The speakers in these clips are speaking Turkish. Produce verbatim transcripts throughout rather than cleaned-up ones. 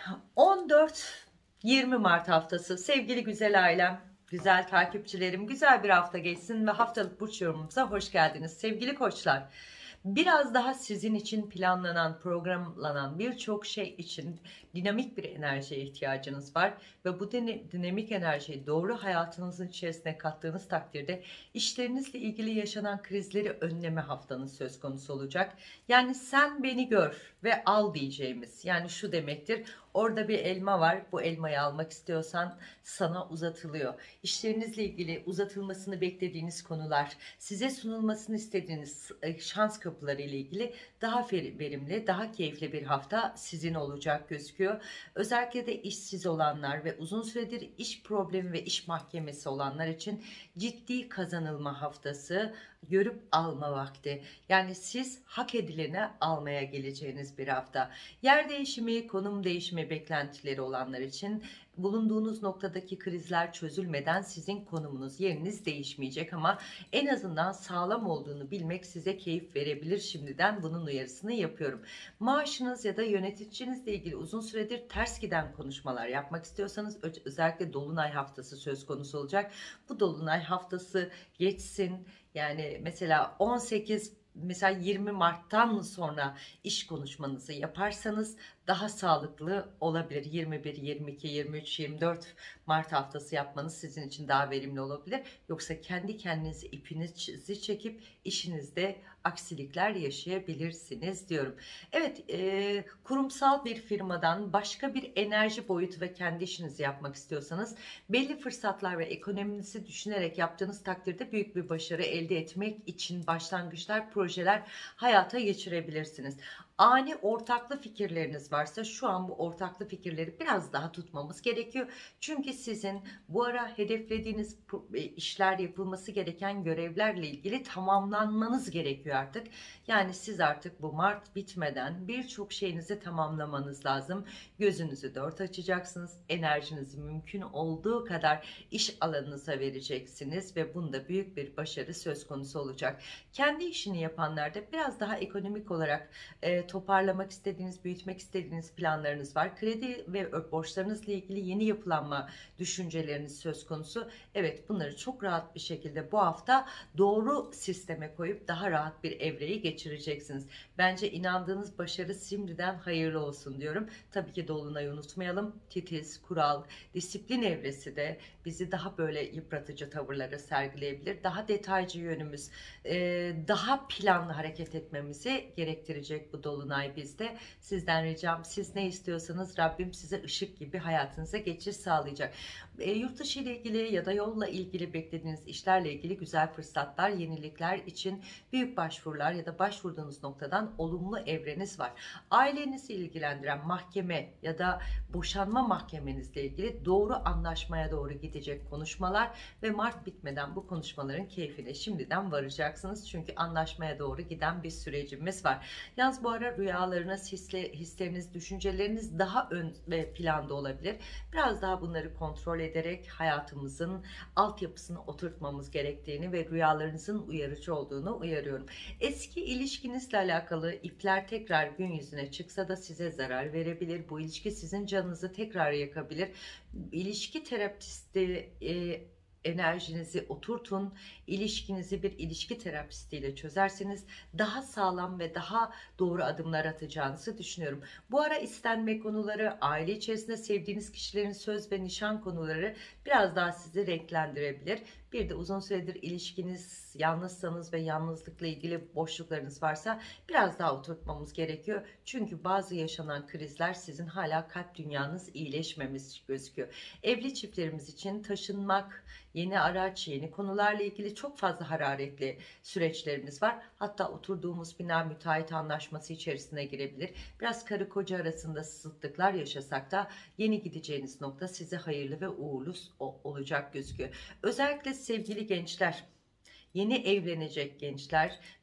on dört yirmi Mart haftası. Sevgili güzel ailem, güzel takipçilerim, güzel bir hafta geçsin ve haftalık burç yorumumuza hoş geldiniz. Sevgili koçlar, biraz daha sizin için planlanan, programlanan birçok şey için dinamik bir enerjiye ihtiyacınız var. Ve bu dinamik enerjiyi doğru hayatınızın içerisine kattığınız takdirde işlerinizle ilgili yaşanan krizleri önleme haftanız söz konusu olacak. Yani sen beni gör ve al diyeceğimiz, yani şu demektir: orada bir elma var, bu elmayı almak istiyorsan sana uzatılıyor. İşlerinizle ilgili uzatılmasını beklediğiniz konular, size sunulmasını istediğiniz e, şans kapıları ile ilgili daha verimli, daha keyifli bir hafta sizin olacak gözüküyor. Özellikle de işsiz olanlar ve uzun süredir iş problemi ve iş mahkemesi olanlar için ciddi kazanılma haftası, görüp alma vakti. Yani siz hak edileni almaya geleceğiniz bir hafta. Yer değişimi, konum değişimi beklentileri olanlar için bulunduğunuz noktadaki krizler çözülmeden sizin konumunuz, yeriniz değişmeyecek ama en azından sağlam olduğunu bilmek size keyif verebilir. Şimdiden bunun uyarısını yapıyorum. Maaşınız ya da yöneticinizle ilgili uzun süredir ters giden konuşmalar yapmak istiyorsanız özellikle dolunay haftası söz konusu olacak. Bu dolunay haftası geçsin. Yani mesela on sekiz, mesela yirmi Mart'tan sonra iş konuşmanızı yaparsanız daha sağlıklı olabilir. yirmi bir, yirmi iki, yirmi üç, yirmi dört Mart haftası yapmanız sizin için daha verimli olabilir. Yoksa kendi kendinizi, ipinizi çekip işinizde aksilikler yaşayabilirsiniz diyorum. Evet, e, kurumsal bir firmadan başka bir enerji boyutu ve kendi işinizi yapmak istiyorsanız belli fırsatlar ve ekonominizi düşünerek yaptığınız takdirde büyük bir başarı elde etmek için başlangıçlar, projeler hayata geçirebilirsiniz. Ani ortaklı fikirleriniz varsa şu an bu ortaklı fikirleri biraz daha tutmamız gerekiyor. Çünkü sizin bu ara hedeflediğiniz işler, yapılması gereken görevlerle ilgili tamamlanmanız gerekiyor artık. Yani siz artık bu Mart bitmeden birçok şeyinizi tamamlamanız lazım. Gözünüzü dört açacaksınız. Enerjinizi mümkün olduğu kadar iş alanınıza vereceksiniz ve bunda büyük bir başarı söz konusu olacak. Kendi işini yapanlarda biraz daha ekonomik olarak e, toparlamak istediğiniz, büyütmek istediğiniz planlarınız var. Kredi ve borçlarınızla ilgili yeni yapılanma düşünceleriniz söz konusu. Evet, bunları çok rahat bir şekilde bu hafta doğru sisteme koyup daha rahat bir evreyi geçireceksiniz. Bence inandığınız başarı şimdiden hayırlı olsun diyorum. Tabii ki dolunayı unutmayalım. Titiz, kural, disiplin evresi de bizi daha böyle yıpratıcı tavırlara sergileyebilir. Daha detaycı yönümüz, daha planlı hareket etmemizi gerektirecek bu dolunay bizde. Sizden ricam, siz ne istiyorsanız Rabbim size ışık gibi hayatınıza geçiş sağlayacak. E, yurt dışı ile ilgili ya da yolla ilgili beklediğiniz işlerle ilgili güzel fırsatlar, yenilikler için büyük başvurular ya da başvurduğunuz noktadan olumlu evreniz var. Ailenizi ilgilendiren mahkeme ya da boşanma mahkemenizle ilgili doğru anlaşmaya doğru gidecek konuşmalar ve Mart bitmeden bu konuşmaların keyfine şimdiden varacaksınız. Çünkü anlaşmaya doğru giden bir sürecimiz var. Yalnız bu ara rüyalarınız, hisle, hisleriniz, düşünceleriniz daha ön ve planda olabilir. Biraz daha bunları kontrol ederek hayatımızın altyapısını oturtmamız gerektiğini ve rüyalarınızın uyarıcı olduğunu uyarıyorum. Eski ilişkinizle alakalı ipler tekrar gün yüzüne çıksa da size zarar verebilir. Bu ilişki sizin canınızı tekrar yakabilir. İlişki terapisti e, enerjinizi oturtun, ilişkinizi bir ilişki terapistiyle çözerseniz daha sağlam ve daha doğru adımlar atacağınızı düşünüyorum. Bu ara istenme konuları, aile içerisinde sevdiğiniz kişilerin söz ve nişan konuları biraz daha sizi renklendirebilir. Bir de uzun süredir ilişkiniz, yalnızsanız ve yalnızlıkla ilgili boşluklarınız varsa biraz daha oturtmamız gerekiyor. Çünkü bazı yaşanan krizler sizin hala kalp dünyanız iyileşmemiş gözüküyor. Evli çiftlerimiz için taşınmak, yeni araç, yeni konularla ilgili çok fazla hararetli süreçlerimiz var. Hatta oturduğumuz bina müteahhit anlaşması içerisine girebilir. Biraz karı koca arasında sızlıklar yaşasak da yeni gideceğiniz nokta size hayırlı ve uğurlu olacak gözüküyor. Özellikle sevgili gençler, yeni evlenecek gençler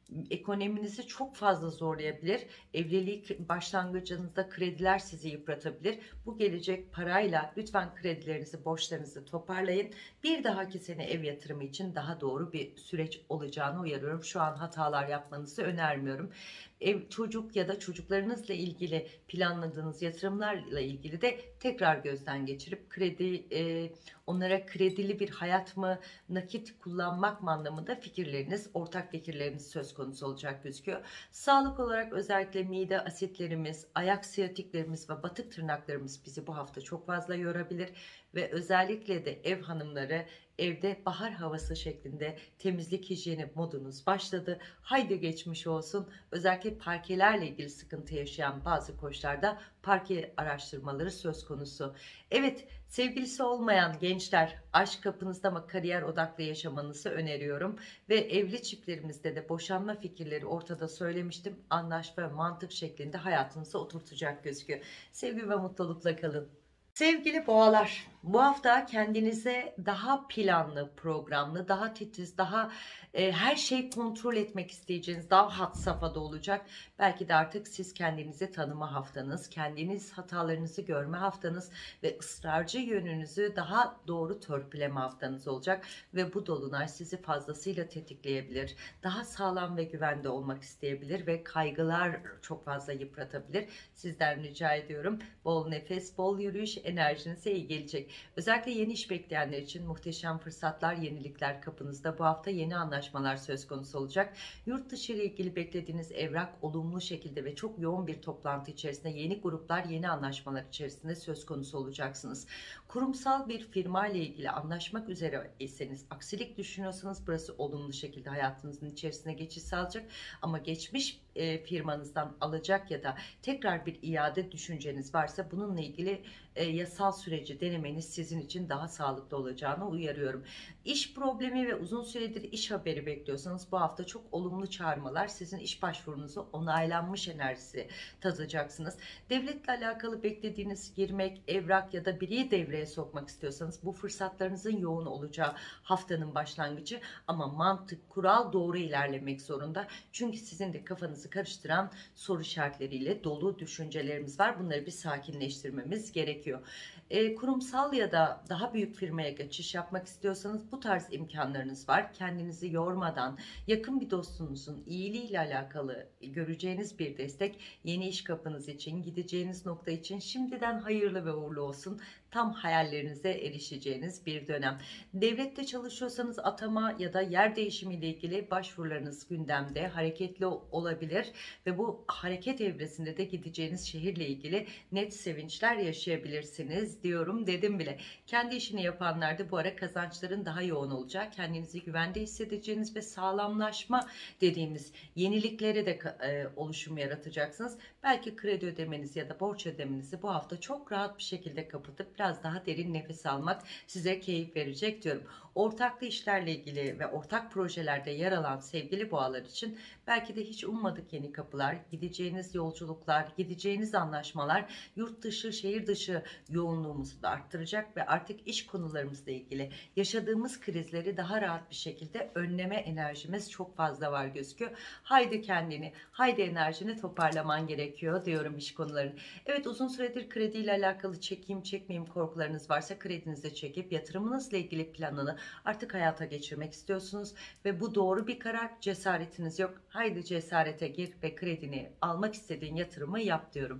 Ekonominizi çok fazla zorlayabilir. Evlilik başlangıcınızda krediler sizi yıpratabilir. Bu gelecek parayla lütfen kredilerinizi, borçlarınızı toparlayın. Bir dahaki sene ev yatırımı için daha doğru bir süreç olacağını uyarıyorum. Şu an hatalar yapmanızı önermiyorum. Ev, çocuk ya da çocuklarınızla ilgili planladığınız yatırımlarla ilgili de tekrar gözden geçirip kredi e, onlara kredili bir hayat mı, nakit kullanmak mı anlamında fikirleriniz, ortak fikirleriniz söz konusu olacak gözüküyor. Sağlık olarak özellikle mide asitlerimiz, ayak siyatiklerimiz ve batık tırnaklarımız bizi bu hafta çok fazla yorabilir ve özellikle de ev hanımları evde bahar havası şeklinde temizlik hijyeni modunuz başladı. Haydi geçmiş olsun. Özellikle parkelerle ilgili sıkıntı yaşayan bazı koçlarda parke araştırmaları söz konusu. Evet, sevgilisi olmayan gençler aşk kapınızda ama kariyer odaklı yaşamanızı öneriyorum. Ve evli çiftlerimizde de boşanma fikirleri ortada söylemiştim. Anlaşma ve mantık şeklinde hayatınıza oturtacak gözüküyor. Sevgi ve mutlulukla kalın. Sevgili boğalar, bu hafta kendinize daha planlı, programlı, daha titiz, daha e, her şeyi kontrol etmek isteyeceğiniz, daha had safhada olacak. Belki de artık siz kendinizi tanıma haftanız, kendiniz hatalarınızı görme haftanız ve ısrarcı yönünüzü daha doğru törpüleme haftanız olacak. Ve bu dolunay sizi fazlasıyla tetikleyebilir. Daha sağlam ve güvende olmak isteyebilir ve kaygılar çok fazla yıpratabilir. Sizden rica ediyorum, bol nefes, bol yürüyüş enerjinize iyi gelecek. Özellikle yeni iş bekleyenler için muhteşem fırsatlar, yenilikler kapınızda. Bu hafta yeni anlaşmalar söz konusu olacak. Yurt dışı ile ilgili beklediğiniz evrak olumlu şekilde ve çok yoğun bir toplantı içerisinde yeni gruplar, yeni anlaşmalar içerisinde söz konusu olacaksınız. Kurumsal bir firma ile ilgili anlaşmak üzereyseniz, aksilik düşünüyorsanız burası olumlu şekilde hayatınızın içerisine geçiş sağlayacak. Ama geçmiş e, firmanızdan alacak ya da tekrar bir iade düşünceniz varsa bununla ilgili e, yasal süreci denemeniz sizin için daha sağlıklı olacağını uyarıyorum. İş problemi ve uzun süredir iş haberi bekliyorsanız bu hafta çok olumlu çağrımalar sizin iş başvurunuzu onaylanmış enerjisi tadacaksınız. Devletle alakalı beklediğiniz girmek, evrak ya da biri devreye sokmak istiyorsanız bu fırsatlarınızın yoğun olacağı haftanın başlangıcı, ama mantık, kural doğru ilerlemek zorunda. Çünkü sizin de kafanızı karıştıran soru işaretleriyle dolu düşüncelerimiz var. Bunları bir sakinleştirmemiz gerekiyor. E, kurumsal ya da daha büyük firmaya geçiş yapmak istiyorsanız bu tarz imkanlarınız var. Kendinizi yormadan yakın bir dostunuzun iyiliğiyle alakalı göreceğiniz bir destek yeni iş kapınız için, gideceğiniz nokta için şimdiden hayırlı ve uğurlu olsun. Tam hayallerinize erişeceğiniz bir dönem. Devlette çalışıyorsanız atama ya da yer değişimi ile ilgili başvurularınız gündemde, hareketli olabilir ve bu hareket evresinde de gideceğiniz şehirle ilgili net sevinçler yaşayabilirsiniz diyorum, dedim bile. Kendi işini yapanlar da bu ara kazançların daha yoğun olacağı, kendinizi güvende hissedeceğiniz ve sağlamlaşma dediğimiz yeniliklere de e, oluşum yaratacaksınız. Belki kredi ödemeniz ya da borç ödemenizi bu hafta çok rahat bir şekilde kapatıp biraz daha derin nefes almak size keyif verecek diyorum. Ortaklı işlerle ilgili ve ortak projelerde yer alan sevgili boğalar için belki de hiç ummadık yeni kapılar, gideceğiniz yolculuklar, gideceğiniz anlaşmalar yurt dışı, şehir dışı yoğunluğumuzu da arttıracak ve artık iş konularımızla ilgili yaşadığımız krizleri daha rahat bir şekilde önleme enerjimiz çok fazla var gözüküyor. Haydi kendini, haydi enerjini toparlaman gerekiyor diyorum iş konularını. Evet, uzun süredir krediyle alakalı çekeyim çekmeyeyim korkularınız varsa kredinizi çekip yatırımınızla ilgili planını artık hayata geçirmek istiyorsunuz ve bu doğru bir karar, cesaretiniz yok. Haydi cesarete gir ve kredini almak istediğin yatırımı yap diyorum.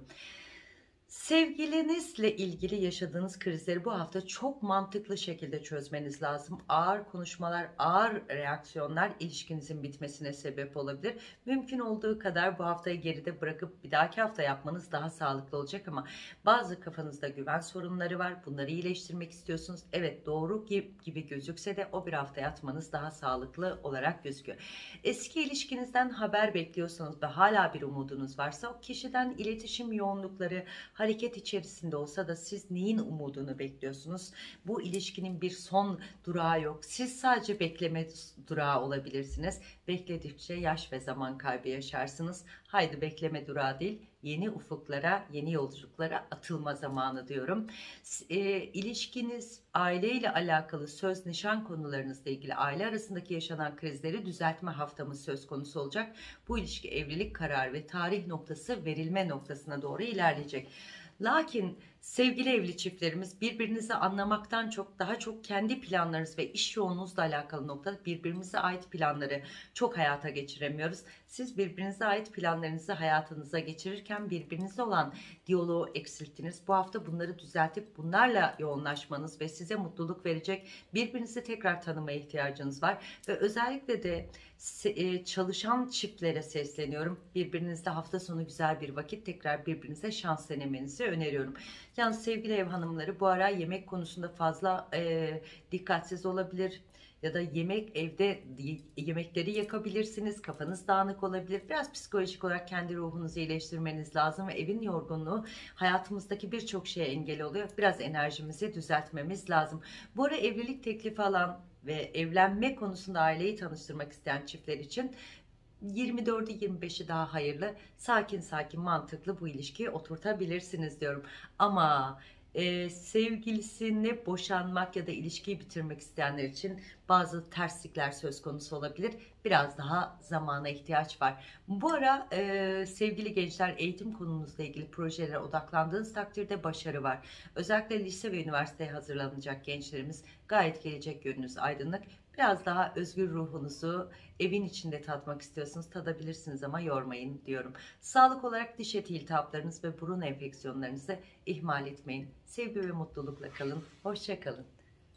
Sevgilinizle ilgili yaşadığınız krizleri bu hafta çok mantıklı şekilde çözmeniz lazım. Ağır konuşmalar, ağır reaksiyonlar ilişkinizin bitmesine sebep olabilir. Mümkün olduğu kadar bu haftayı geride bırakıp bir dahaki hafta yapmanız daha sağlıklı olacak, ama bazı kafanızda güven sorunları var. Bunları iyileştirmek istiyorsunuz. Evet, doğru gibi gözükse de o bir hafta yatmanız daha sağlıklı olarak gözüküyor. Eski ilişkinizden haber bekliyorsanız ve hala bir umudunuz varsa o kişiden iletişim yoğunlukları, hareket içerisinde olsa da siz neyin umudunu bekliyorsunuz? Bu ilişkinin bir son durağı yok. Siz sadece bekleme durağı olabilirsiniz. Bekledikçe yaş ve zaman kaybı yaşarsınız. Haydi bekleme durağı değil, yeni ufuklara, yeni yolculuklara atılma zamanı diyorum. E, ilişkiniz, aileyle alakalı söz, nişan konularınızla ilgili aile arasındaki yaşanan krizleri düzeltme haftamız söz konusu olacak. Bu ilişki evlilik kararı ve tarih noktası verilme noktasına doğru ilerleyecek. Lakin sevgili evli çiftlerimiz, birbirinizi anlamaktan çok daha çok kendi planlarınız ve iş yoğunluğunuzla alakalı noktada birbirimize ait planları çok hayata geçiremiyoruz. Siz birbirinize ait planlarınızı hayatınıza geçirirken birbirinizle olan diyaloğu eksilttiniz. Bu hafta bunları düzeltip bunlarla yoğunlaşmanız ve size mutluluk verecek, birbirinizi tekrar tanımaya ihtiyacınız var. Ve özellikle de çalışan çiftlere sesleniyorum. Birbirinizle hafta sonu güzel bir vakit, tekrar birbirinize şans denemenizi öneriyorum. Yalnız sevgili ev hanımları, bu ara yemek konusunda fazla e, dikkatsiz olabilir ya da yemek evde yemekleri yakabilirsiniz. Kafanız dağınık olabilir. Biraz psikolojik olarak kendi ruhunuzu iyileştirmeniz lazım ve evin yorgunluğu hayatımızdaki birçok şeye engel oluyor. Biraz enerjimizi düzeltmemiz lazım. Bu ara evlilik teklifi alan ve evlenme konusunda aileyi tanıştırmak isteyen çiftler için yirmi dördü yirmi beşi daha hayırlı. Sakin sakin mantıklı bu ilişkiyi oturtabilirsiniz diyorum. Ama e, sevgilisini boşanmak ya da ilişkiyi bitirmek isteyenler için bazı terslikler söz konusu olabilir. Biraz daha zamana ihtiyaç var. Bu ara e, sevgili gençler, eğitim konunuzla ilgili projelere odaklandığınız takdirde başarı var. Özellikle lise ve üniversiteye hazırlanacak gençlerimiz, gayet gelecek yönünüz aydınlık. Biraz daha özgür ruhunuzu evin içinde tatmak istiyorsunuz, tadabilirsiniz ama yormayın diyorum. Sağlık olarak diş eti iltihaplarınız ve burun enfeksiyonlarınızı ihmal etmeyin. Sevgi ve mutlulukla kalın. Hoşça kalın.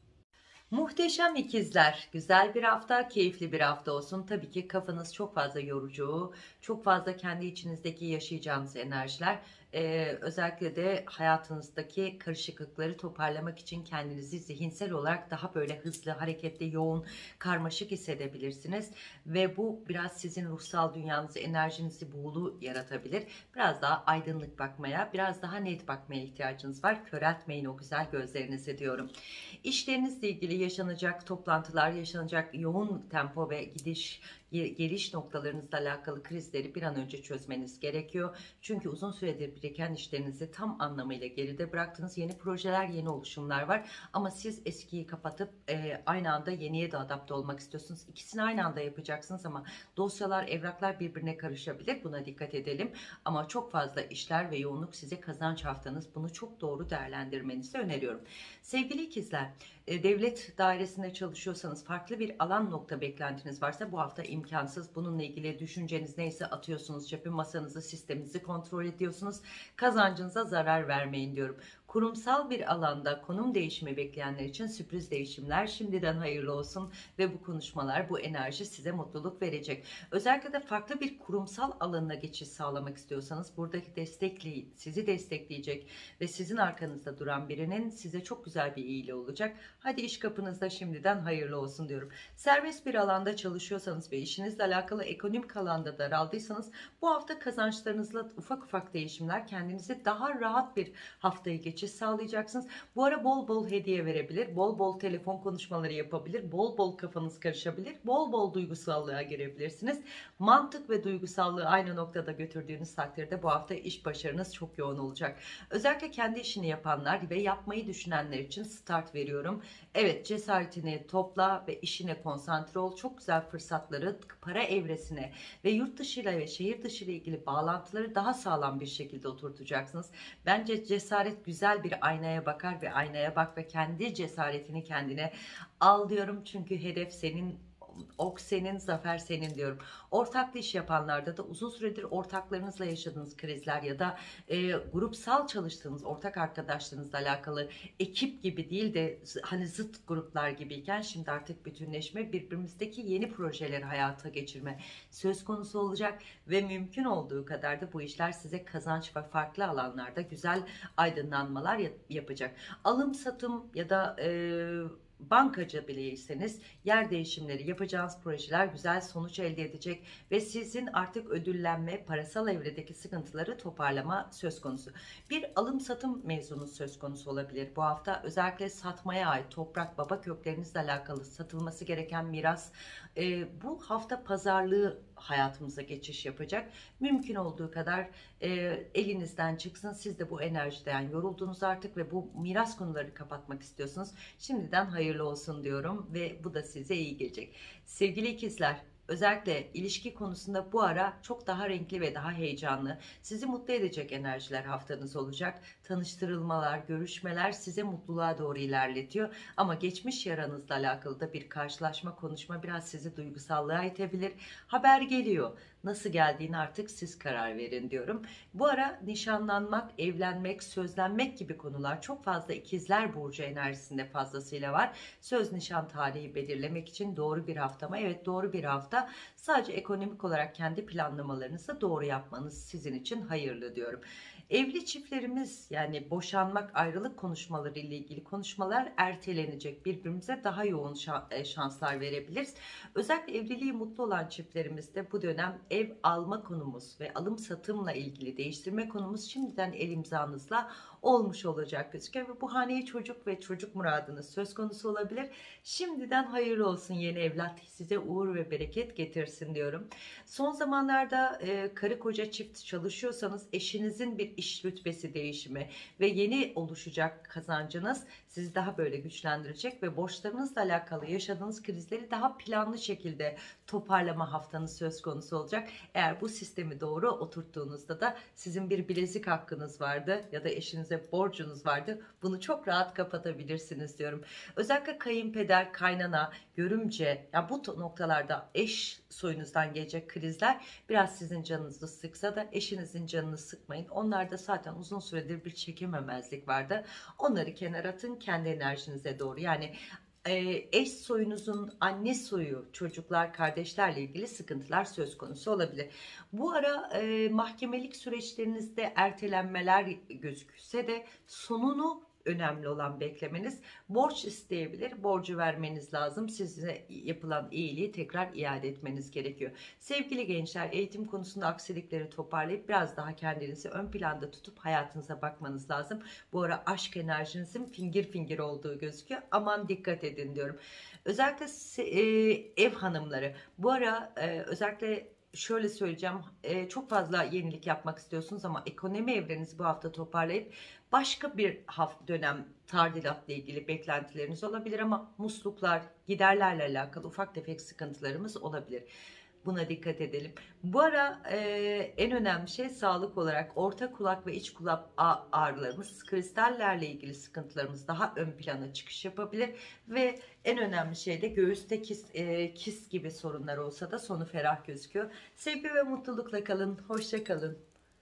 Muhteşem ikizler, güzel bir hafta, keyifli bir hafta olsun. Tabii ki kafanız çok fazla yorucu, çok fazla kendi içinizdeki yaşayacağınız enerjiler. Ee, özellikle de hayatınızdaki karışıklıkları toparlamak için kendinizi zihinsel olarak daha böyle hızlı, hareketli, yoğun, karmaşık hissedebilirsiniz. Ve bu biraz sizin ruhsal dünyanızı, enerjinizi buğulu yaratabilir. Biraz daha aydınlık bakmaya, biraz daha net bakmaya ihtiyacınız var. Köreltmeyin o güzel gözlerinizi diyorum. İşlerinizle ilgili yaşanacak toplantılar, yaşanacak yoğun tempo ve gidiş geliş noktalarınızla alakalı krizleri bir an önce çözmeniz gerekiyor. Çünkü uzun süredir biriken işlerinizi tam anlamıyla geride bıraktınız. Yeni projeler, yeni oluşumlar var. Ama siz eskiyi kapatıp e, aynı anda yeniye de adapte olmak istiyorsunuz. İkisini aynı anda yapacaksınız ama dosyalar, evraklar birbirine karışabilir. Buna dikkat edelim. Ama çok fazla işler ve yoğunluk size kazanç haftanız. Bunu çok doğru değerlendirmenizi öneriyorum. Sevgili ikizler, devlet dairesinde çalışıyorsanız, farklı bir alan nokta beklentiniz varsa bu hafta imkansız. Bununla ilgili düşünceniz neyse atıyorsunuz çöpü, masanızı, sisteminizi kontrol ediyorsunuz. Kazancınıza zarar vermeyin diyorum. Kurumsal bir alanda konum değişimi bekleyenler için sürpriz değişimler şimdiden hayırlı olsun ve bu konuşmalar, bu enerji size mutluluk verecek. Özellikle de farklı bir kurumsal alanına geçiş sağlamak istiyorsanız, buradaki destekli, sizi destekleyecek ve sizin arkanızda duran birinin size çok güzel bir iyiliği olacak. Hadi iş kapınızda şimdiden hayırlı olsun diyorum. Serbest bir alanda çalışıyorsanız ve işinizle alakalı ekonomik alanda daraldıysanız, bu hafta kazançlarınızla ufak ufak değişimler, kendinize daha rahat bir haftayı geçiş sağlayacaksınız. Bu ara bol bol hediye verebilir, bol bol telefon konuşmaları yapabilir, bol bol kafanız karışabilir, bol bol duygusallığa girebilirsiniz. Mantık ve duygusallığı aynı noktada götürdüğünüz takdirde bu hafta iş başarınız çok yoğun olacak. Özellikle kendi işini yapanlar ve yapmayı düşünenler için start veriyorum. Evet, cesaretini topla ve işine konsantre ol. Çok güzel fırsatları para evresine ve yurt dışıyla ve şehir dışı ile ilgili bağlantıları daha sağlam bir şekilde oturtacaksınız. Bence cesaret güzel bir aynaya bakar ve aynaya bak ve kendi cesaretini kendine al diyorum. Çünkü hedef senin, ok senin, zafer senin diyorum. Ortaklı iş yapanlarda da uzun süredir ortaklarınızla yaşadığınız krizler ya da e, grupsal çalıştığınız ortak arkadaşlarınızla alakalı, ekip gibi değil de hani zıt gruplar gibiyken şimdi artık bütünleşme, birbirimizdeki yeni projeleri hayata geçirme söz konusu olacak ve mümkün olduğu kadar da bu işler size kazanç ve farklı alanlarda güzel aydınlanmalar yapacak. Alım satım ya da e, bankacı bileyseniz yer değişimleri, yapacağınız projeler güzel sonuç elde edecek ve sizin artık ödüllenme, parasal evredeki sıkıntıları toparlama söz konusu. Bir alım satım mevzunu söz konusu olabilir. Bu hafta özellikle satmaya ait toprak, baba köklerinizle alakalı satılması gereken miras, e, bu hafta pazarlığı hayatımıza geçiş yapacak. Mümkün olduğu kadar e, elinizden çıksın. Siz de bu enerjiden yoruldunuz artık ve bu miras konularını kapatmak istiyorsunuz. Şimdiden hayırlı olsun diyorum ve bu da size iyi gelecek. Sevgili ikizler, özellikle ilişki konusunda bu ara çok daha renkli ve daha heyecanlı, sizi mutlu edecek enerjiler haftanız olacak. Tanıştırılmalar, görüşmeler size mutluluğa doğru ilerletiyor. Ama geçmiş yaranızla alakalı da bir karşılaşma, konuşma biraz sizi duygusallığa itebilir. Haber geliyor. Nasıl geldiğini artık siz karar verin diyorum. Bu ara nişanlanmak, evlenmek, sözlenmek gibi konular çok fazla ikizler burcu enerjisinde fazlasıyla var. Söz nişan tarihi belirlemek için doğru bir hafta mı? Evet, doğru bir hafta. Sadece ekonomik olarak kendi planlamalarınızı doğru yapmanız sizin için hayırlı diyorum. Evli çiftlerimiz, yani boşanmak, ayrılık konuşmaları ile ilgili konuşmalar ertelenecek. Birbirimize daha yoğun şanslar verebiliriz. Özellikle evliliği mutlu olan çiftlerimizde bu dönem ev alma konumuz ve alım satımla ilgili değiştirme konumuz şimdiden el imzanızla olmuş olacak gözüküyor. Ve bu haneye çocuk ve çocuk muradınız söz konusu olabilir. Şimdiden hayırlı olsun yeni evlat, size uğur ve bereket getirsin diyorum. Son zamanlarda e, karı koca çift çalışıyorsanız eşinizin bir iş rütbesi değişimi ve yeni oluşacak kazancınız sizi daha böyle güçlendirecek ve borçlarınızla alakalı yaşadığınız krizleri daha planlı şekilde toparlama haftanız söz konusu olacak. Eğer bu sistemi doğru oturttuğunuzda da sizin bir bilezik hakkınız vardı ya da eşinize borcunuz vardı. Bunu çok rahat kapatabilirsiniz diyorum. Özellikle kayınpeder, kaynana, görümce, ya bu noktalarda eş soyunuzdan gelecek krizler biraz sizin canınızı sıksa da eşinizin canını sıkmayın. Onlarda zaten uzun süredir bir çekememezlik vardı. Onları kenara atın, kendi enerjinize doğru. Yani e, eş soyunuzun anne soyu, çocuklar, kardeşlerle ilgili sıkıntılar söz konusu olabilir. Bu ara e, mahkemelik süreçlerinizde ertelenmeler gözükse de sonunu önemli olan beklemeniz. Borç isteyebilir, borcu vermeniz lazım. Size yapılan iyiliği tekrar iade etmeniz gerekiyor. Sevgili gençler, eğitim konusunda aksilikleri toparlayıp biraz daha kendinizi ön planda tutup hayatınıza bakmanız lazım. Bu ara aşk enerjinizin fingir fingir olduğu gözüküyor. Aman dikkat edin diyorum. Özellikle e, ev hanımları bu ara e, özellikle şöyle söyleyeceğim, e, çok fazla yenilik yapmak istiyorsunuz ama ekonomi evrenizi bu hafta toparlayıp başka bir hafta dönem tadilatla ilgili beklentileriniz olabilir ama musluklar, giderlerle alakalı ufak tefek sıkıntılarımız olabilir. Buna dikkat edelim. Bu ara e, en önemli şey sağlık olarak orta kulak ve iç kulak ağrılarımız, kristallerle ilgili sıkıntılarımız daha ön plana çıkış yapabilir ve en önemli şey de göğüste kis, e, kis gibi sorunlar olsa da sonu ferah gözüküyor. Sevgi ve mutlulukla kalın. Hoşça kalın.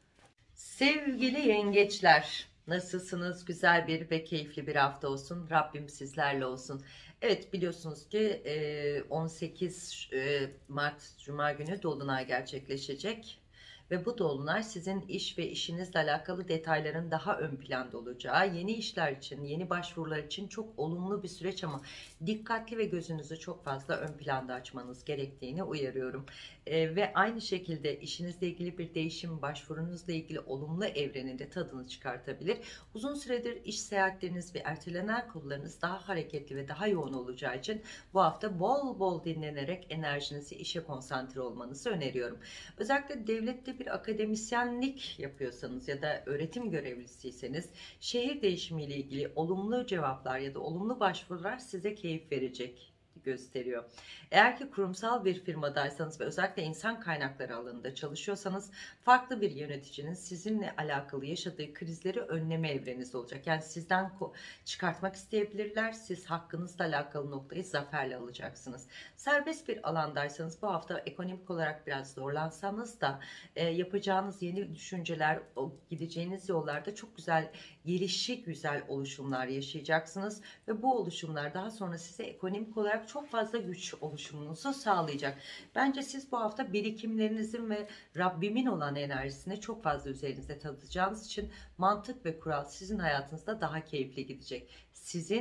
Sevgili yengeçler, nasılsınız? Güzel bir ve keyifli bir hafta olsun. Rabbim sizlerle olsun. Evet, biliyorsunuz ki on sekiz Mart Cuma günü Dolunay gerçekleşecek. Ve bu dolunay sizin iş ve işinizle alakalı detayların daha ön planda olacağı, yeni işler için, yeni başvurular için çok olumlu bir süreç ama dikkatli ve gözünüzü çok fazla ön planda açmanız gerektiğini uyarıyorum. Ee, ve aynı şekilde işinizle ilgili bir değişim, başvurunuzla ilgili olumlu evreninde tadını çıkartabilir. Uzun süredir iş seyahatleriniz ve ertelenen konularınız daha hareketli ve daha yoğun olacağı için bu hafta bol bol dinlenerek enerjinizi işe konsantre olmanızı öneriyorum. Özellikle devlette bir akademisyenlik yapıyorsanız ya da öğretim görevlisiyseniz şehir değişimiyle ilgili olumlu cevaplar ya da olumlu başvurular size keyif verecek gösteriyor. Eğer ki kurumsal bir firmadaysanız ve özellikle insan kaynakları alanında çalışıyorsanız farklı bir yöneticinin sizinle alakalı yaşadığı krizleri önleme evreniz olacak. Yani sizden çıkartmak isteyebilirler. Siz hakkınızla alakalı noktayı zaferle alacaksınız. Serbest bir alandaysanız bu hafta ekonomik olarak biraz zorlansanız da e, yapacağınız yeni düşünceler, o gideceğiniz yollarda çok güzel, gelişi güzel oluşumlar yaşayacaksınız ve bu oluşumlar daha sonra size ekonomik olarak çok fazla güç oluşumunuzu sağlayacak. Bence siz bu hafta birikimlerinizin ve Rabbimin olan enerjisini çok fazla üzerinizde tadacağınız için mantık ve kural sizin hayatınızda daha keyifli gidecek. Sizin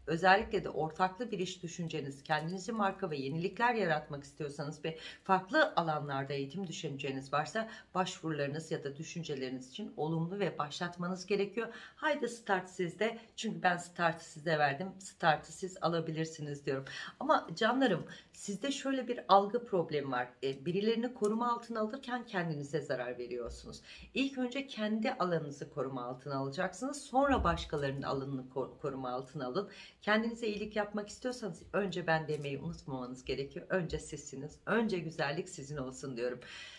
özellikle de ortaklı bir iş düşünceniz, kendinizi marka ve yenilikler yaratmak istiyorsanız ve farklı alanlarda eğitim düşünceniz varsa başvurularınız ya da düşünceleriniz için olumlu ve başlatmanız gerekiyor. Haydi start sizde, çünkü ben startı size verdim, startı siz alabilirsiniz diyorum. Ama canlarım, sizde şöyle bir algı problemi var. E, birilerini koruma altına alırken kendinize zarar veriyorsunuz. İlk önce kendi alanınızı koruma altına alacaksınız. Sonra başkalarının alanını koruma altına alın. Kendinize iyilik yapmak istiyorsanız önce ben demeyi unutmamanız gerekiyor. Önce sizsiniz. Önce güzellik sizin olsun diyorum.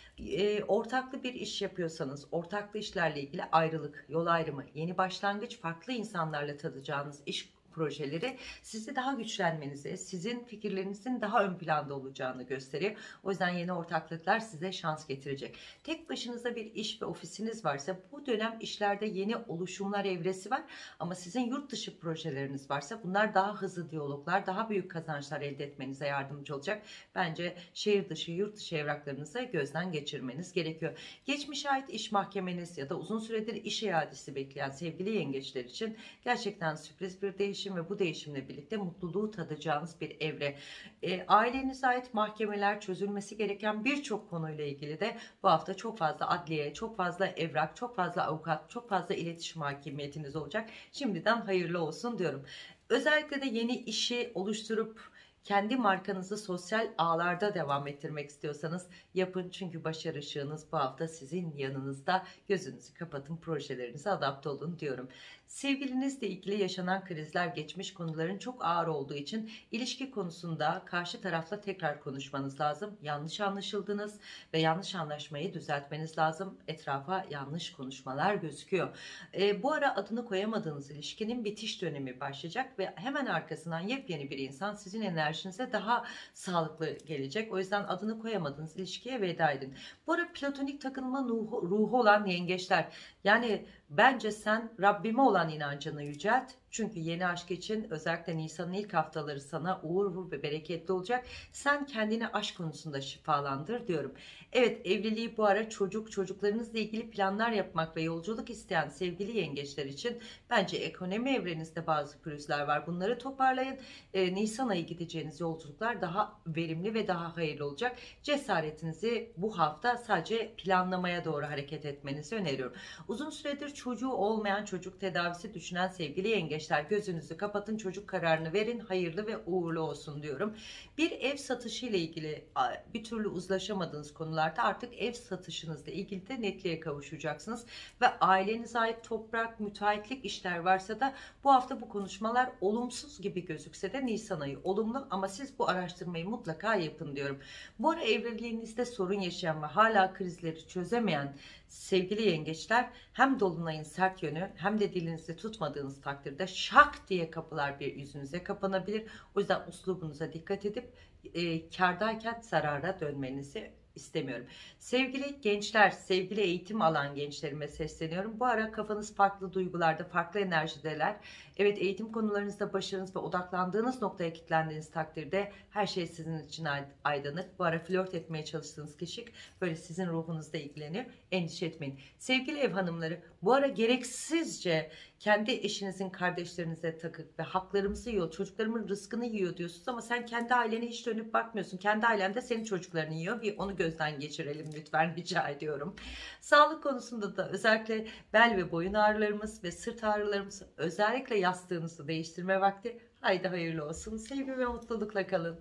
E, ortaklı bir iş yapıyorsanız, ortaklı işlerle ilgili ayrılık, yol ayrımı, yeni başlangıç, farklı insanlarla tadacağınız iş projeleri sizi daha güçlenmenizi, sizin fikirlerinizin daha ön planda olacağını gösteriyor. O yüzden yeni ortaklıklar size şans getirecek. Tek başınıza bir iş ve ofisiniz varsa bu dönem işlerde yeni oluşumlar evresi var. Ama sizin yurt dışı projeleriniz varsa bunlar daha hızlı diyaloglar, daha büyük kazançlar elde etmenize yardımcı olacak. Bence şehir dışı, yurt dışı evraklarınızı gözden geçirmeniz gerekiyor. Geçmişe ait iş mahkemeniz ya da uzun süredir iş iadesi bekleyen sevgili yengeçler için gerçekten sürpriz bir değişim ve bu değişimle birlikte mutluluğu tadacağınız bir evre. E, ailenize ait mahkemeler, çözülmesi gereken birçok konuyla ilgili de bu hafta çok fazla adliye, çok fazla evrak, çok fazla avukat, çok fazla iletişim hakimiyetiniz olacak. Şimdiden hayırlı olsun diyorum. Özellikle de yeni işi oluşturup kendi markanızı sosyal ağlarda devam ettirmek istiyorsanız yapın, çünkü başarı ışığınız bu hafta sizin yanınızda. Gözünüzü kapatın, projelerinize adapte olun diyorum. Sevgilinizle ilgili yaşanan krizler, geçmiş konuların çok ağır olduğu için ilişki konusunda karşı tarafla tekrar konuşmanız lazım. Yanlış anlaşıldınız ve yanlış anlaşmayı düzeltmeniz lazım. Etrafa yanlış konuşmalar gözüküyor. E, bu ara adını koyamadığınız ilişkinin bitiş dönemi başlayacak ve hemen arkasından yepyeni bir insan sizin enerjinize daha sağlıklı gelecek. O yüzden adını koyamadığınız ilişkiye veda edin. Bu ara platonik takılma ruhu, ruhu olan yengeçler, yani bence sen Rabbime olan inancını yücelt. Çünkü yeni aşk için özellikle Nisan'ın ilk haftaları sana uğurlu ve bereketli olacak. Sen kendini aşk konusunda şifalandır diyorum. Evet, evliliği bu ara, çocuk, çocuklarınızla ilgili planlar yapmak ve yolculuk isteyen sevgili yengeçler için bence ekonomi evrenizde bazı pürüzler var. Bunları toparlayın. Ee, Nisan ayı gideceğiniz yolculuklar daha verimli ve daha hayırlı olacak. Cesaretinizi bu hafta sadece planlamaya doğru hareket etmenizi öneriyorum. Uzun süredir çocuğu olmayan, çocuk tedavisi düşünen sevgili yengeçler, gözünüzü kapatın, çocuk kararını verin, hayırlı ve uğurlu olsun diyorum. Bir ev satışı ile ilgili bir türlü uzlaşamadığınız konularda artık ev satışınızla ilgili de netliğe kavuşacaksınız ve ailenize ait toprak, müteahhitlik işler varsa da bu hafta bu konuşmalar olumsuz gibi gözükse de Nisan ayı olumlu, ama siz bu araştırmayı mutlaka yapın diyorum. Bu ara evliliğinizde sorun yaşayan ve hala krizleri çözemeyen sevgili yengeçler, hem dolunayın sert yönü hem de dilinizi tutmadığınız takdirde şak diye kapılar bir yüzünüze kapanabilir. O yüzden uslubunuza dikkat edip e, kârdayken zarara dönmenizi istemiyorum. Sevgili gençler, sevgili eğitim alan gençlerime sesleniyorum. Bu ara kafanız farklı duygularda, farklı enerjideler. Evet, eğitim konularınızda başarınız ve odaklandığınız noktaya kilitlendiğiniz takdirde her şey sizin için aydınlık. Bu ara flört etmeye çalıştığınız kişi böyle sizin ruhunuzda ilgileniyor. Endişe etmeyin. Sevgili ev hanımları, bu ara gereksizce kendi eşinizin kardeşlerinize takık ve haklarımızı yiyor, çocuklarımın rızkını yiyor diyorsunuz ama sen kendi ailene hiç dönüp bakmıyorsun. Kendi ailen de senin çocuklarını yiyor. Bir onu gözden geçirelim lütfen, rica ediyorum. Sağlık konusunda da özellikle bel ve boyun ağrılarımız ve sırt ağrılarımız, özellikle yastığınızı değiştirme vakti. Haydi hayırlı olsun. Sevgi ve mutlulukla kalın.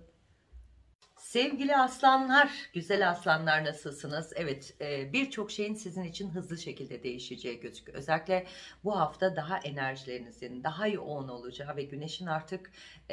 Sevgili aslanlar, güzel aslanlar, nasılsınız? Evet, e, birçok şeyin sizin için hızlı şekilde değişeceği gözüküyor. Özellikle bu hafta daha enerjilerinizin daha yoğun olacağı ve güneşin artık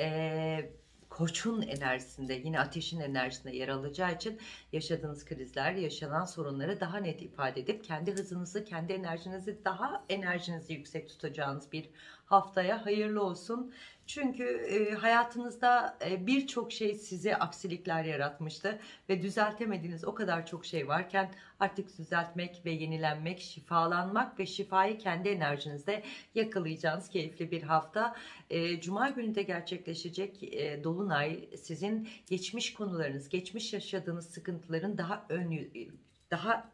e, koçun enerjisinde, yine ateşin enerjisinde yer alacağı için yaşadığınız krizler, yaşanan sorunları daha net ifade edip kendi hızınızı, kendi enerjinizi, daha enerjinizi yüksek tutacağınız bir haftaya hayırlı olsun. Çünkü e, hayatınızda e, birçok şey size aksilikler yaratmıştı ve düzeltemediğiniz o kadar çok şey varken artık düzeltmek ve yenilenmek, şifalanmak ve şifayı kendi enerjinizde yakalayacağınız keyifli bir hafta. E, Cuma günü de gerçekleşecek e, Dolunay sizin geçmiş konularınız, geçmiş yaşadığınız sıkıntıların daha ön daha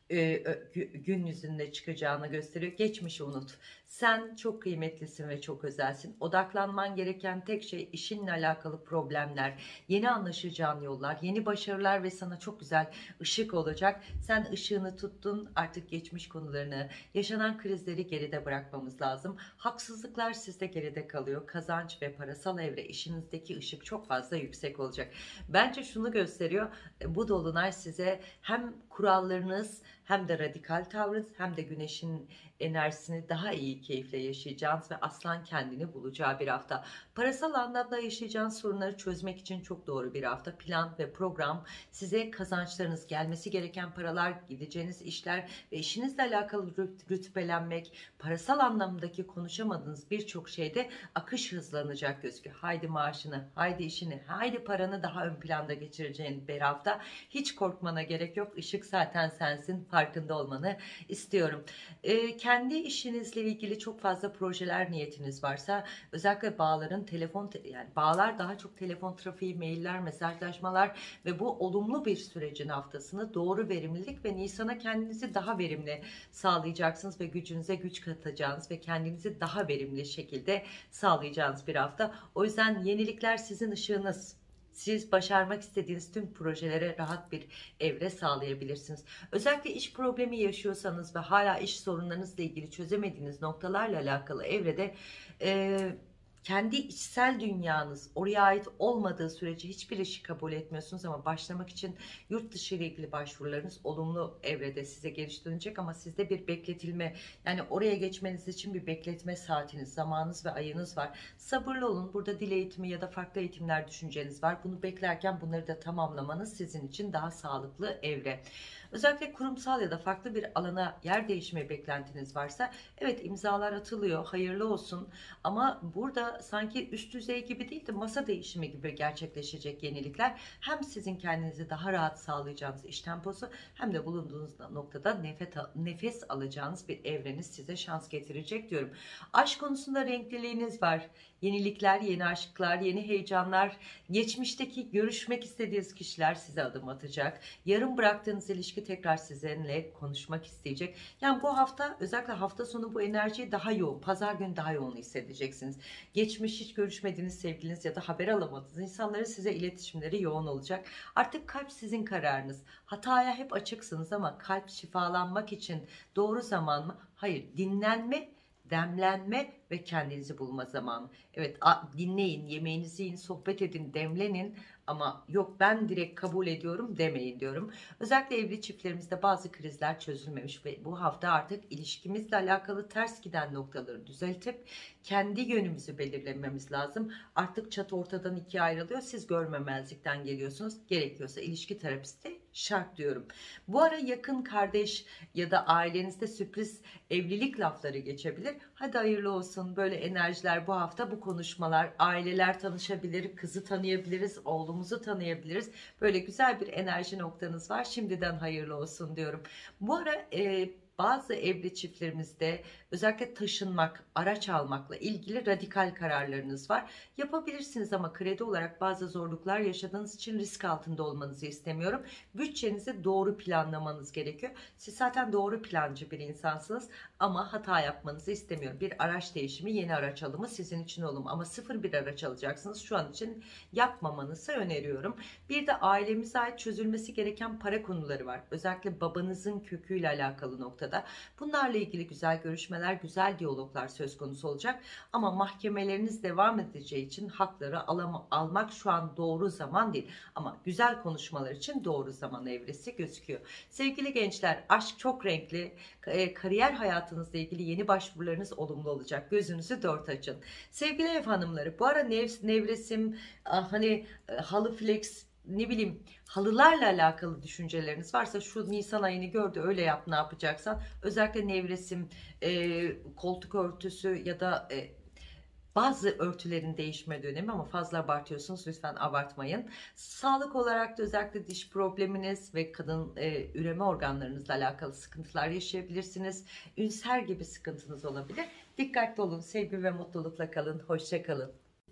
e, gün yüzünde çıkacağını gösteriyor. Geçmişi unut. Sen çok kıymetlisin ve çok özelsin. Odaklanman gereken tek şey işinle alakalı problemler, yeni anlaşacağın yollar, yeni başarılar ve sana çok güzel ışık olacak. Sen ışığını tuttun, artık geçmiş konularını, yaşanan krizleri geride bırakmamız lazım. Haksızlıklar sizde geride kalıyor. Kazanç ve parasal evre, işinizdeki ışık çok fazla yüksek olacak. Bence şunu gösteriyor. Bu dolunay size hem kurallarınız, hem de radikal tavrınız, hem de güneşin enerjisini daha iyi keyifle yaşayacağınız ve aslan kendini bulacağı bir hafta. Parasal anlamda yaşayacağınız sorunları çözmek için çok doğru bir hafta. Plan ve program size kazançlarınız, gelmesi gereken paralar, gideceğiniz işler ve işinizle alakalı rüt- rütbelenmek, parasal anlamdaki konuşamadığınız birçok şeyde akış hızlanacak gözüküyor. Haydi maaşını, haydi işini, haydi paranı daha ön planda geçireceğin bir hafta. Hiç korkmana gerek yok. Işık zaten sensin. Farkında olmanı istiyorum. Ee, kendi işinizle ilgili çok fazla projeler niyetiniz varsa, özellikle bağların telefon yani bağlar daha çok telefon trafiği, mailler, mesajlaşmalar ve bu olumlu bir sürecin haftasını doğru verimlilik ve Nisan'a kendinizi daha verimli sağlayacaksınız ve gücünüze güç katacağınız ve kendinizi daha verimli şekilde sağlayacağınız bir hafta. O yüzden yenilikler sizin ışığınız. Siz başarmak istediğiniz tüm projelere rahat bir evre sağlayabilirsiniz. Özellikle iş problemi yaşıyorsanız ve hala iş sorunlarınızla ilgili çözemediğiniz noktalarla alakalı evrede e, kendi içsel dünyanız oraya ait olmadığı sürece hiçbir işi kabul etmiyorsunuz, ama başlamak için yurt dışı ile ilgili başvurularınız olumlu evrede size geri dönecek, ama sizde bir bekletilme, yani oraya geçmeniz için bir bekletme saatiniz, zamanınız ve ayınız var. Sabırlı olun. Burada dil eğitimi ya da farklı eğitimler düşünceniz var. Bunu beklerken bunları da tamamlamanız sizin için daha sağlıklı evre. Özellikle kurumsal ya da farklı bir alana yer değişme beklentiniz varsa, evet, imzalar atılıyor, hayırlı olsun, ama burada sanki üst düzey gibi değil de masa değişimi gibi gerçekleşecek yenilikler. Hem sizin kendinizi daha rahat sağlayacağınız iş temposu, hem de bulunduğunuz noktada nefes, nefes alacağınız bir evreniz size şans getirecek diyorum. Aşk konusunda renkliliğiniz var. Yenilikler, yeni aşklar, yeni heyecanlar, geçmişteki görüşmek istediğiniz kişiler size adım atacak. Yarım bıraktığınız ilişki tekrar sizinle konuşmak isteyecek. Yani bu hafta, özellikle hafta sonu, bu enerjiyi daha yoğun, pazar günü daha yoğun hissedeceksiniz. Geçmiş hiç görüşmediğiniz sevgiliniz ya da haber alamadığınız insanların size iletişimleri yoğun olacak. Artık kalp sizin kararınız. Hataya hep açıksınız, ama kalp şifalanmak için doğru zaman mı? Hayır, dinlenme, demlenme ve kendinizi bulma zamanı. Evet, dinleyin, yemeğinizi yiyin, sohbet edin, demlenin, ama yok ben direkt kabul ediyorum demeyin diyorum. Özellikle evli çiftlerimizde bazı krizler çözülmemiş ve bu hafta artık ilişkimizle alakalı ters giden noktaları düzeltip kendi yönümüzü belirlememiz lazım. Artık çat ortadan ikiye ayrılıyor. Siz görmemezlikten geliyorsunuz. Gerekiyorsa ilişki terapisti şart diyorum. Bu ara yakın kardeş ya da ailenizde sürpriz evlilik lafları geçebilir. Hadi hayırlı olsun. Böyle enerjiler bu hafta, bu konuşmalar, aileler tanışabilir, kızı tanıyabiliriz, oğlumuzu tanıyabiliriz. Böyle güzel bir enerji noktanız var. Şimdiden hayırlı olsun diyorum. Bu ara e, bazı evli çiftlerimizde özellikle taşınmak, araç almakla ilgili radikal kararlarınız var. Yapabilirsiniz, ama kredi olarak bazı zorluklar yaşadığınız için risk altında olmanızı istemiyorum. Bütçenizi doğru planlamanız gerekiyor. Siz zaten doğru plancı bir insansınız, ama hata yapmanızı istemiyorum. Bir araç değişimi, yeni araç alımı sizin için olum, ama sıfır bir araç alacaksınız. Şu an için yapmamanızı öneriyorum. Bir de ailemize ait çözülmesi gereken para konuları var. Özellikle babanızın köküyle alakalı noktada. Bunlarla ilgili güzel görüşmeler, güzel diyaloglar söz konusu olacak. Ama mahkemeleriniz devam edeceği için hakları alama, almak şu an doğru zaman değil. Ama güzel konuşmalar için doğru zaman evresi gözüküyor. Sevgili gençler, aşk çok renkli. E, kariyer hayatınızla ilgili yeni başvurularınız olumlu olacak. Gözünüzü dört açın. Sevgili ev hanımları, bu ara nev, nevresim, ah, hani e, halı flex, ne bileyim, halılarla alakalı düşünceleriniz varsa, şu Nisan ayını gördü, öyle yap, ne yapacaksan. Özellikle nevresim, e, koltuk örtüsü ya da e, bazı örtülerin değişme dönemi, ama fazla abartıyorsunuz, lütfen abartmayın. Sağlık olarak da özellikle diş probleminiz ve kadın e, üreme organlarınızla alakalı sıkıntılar yaşayabilirsiniz. Ünser gibi sıkıntınız olabilir. Dikkatli olun, sevgi ve mutlulukla kalın, hoşça kalın.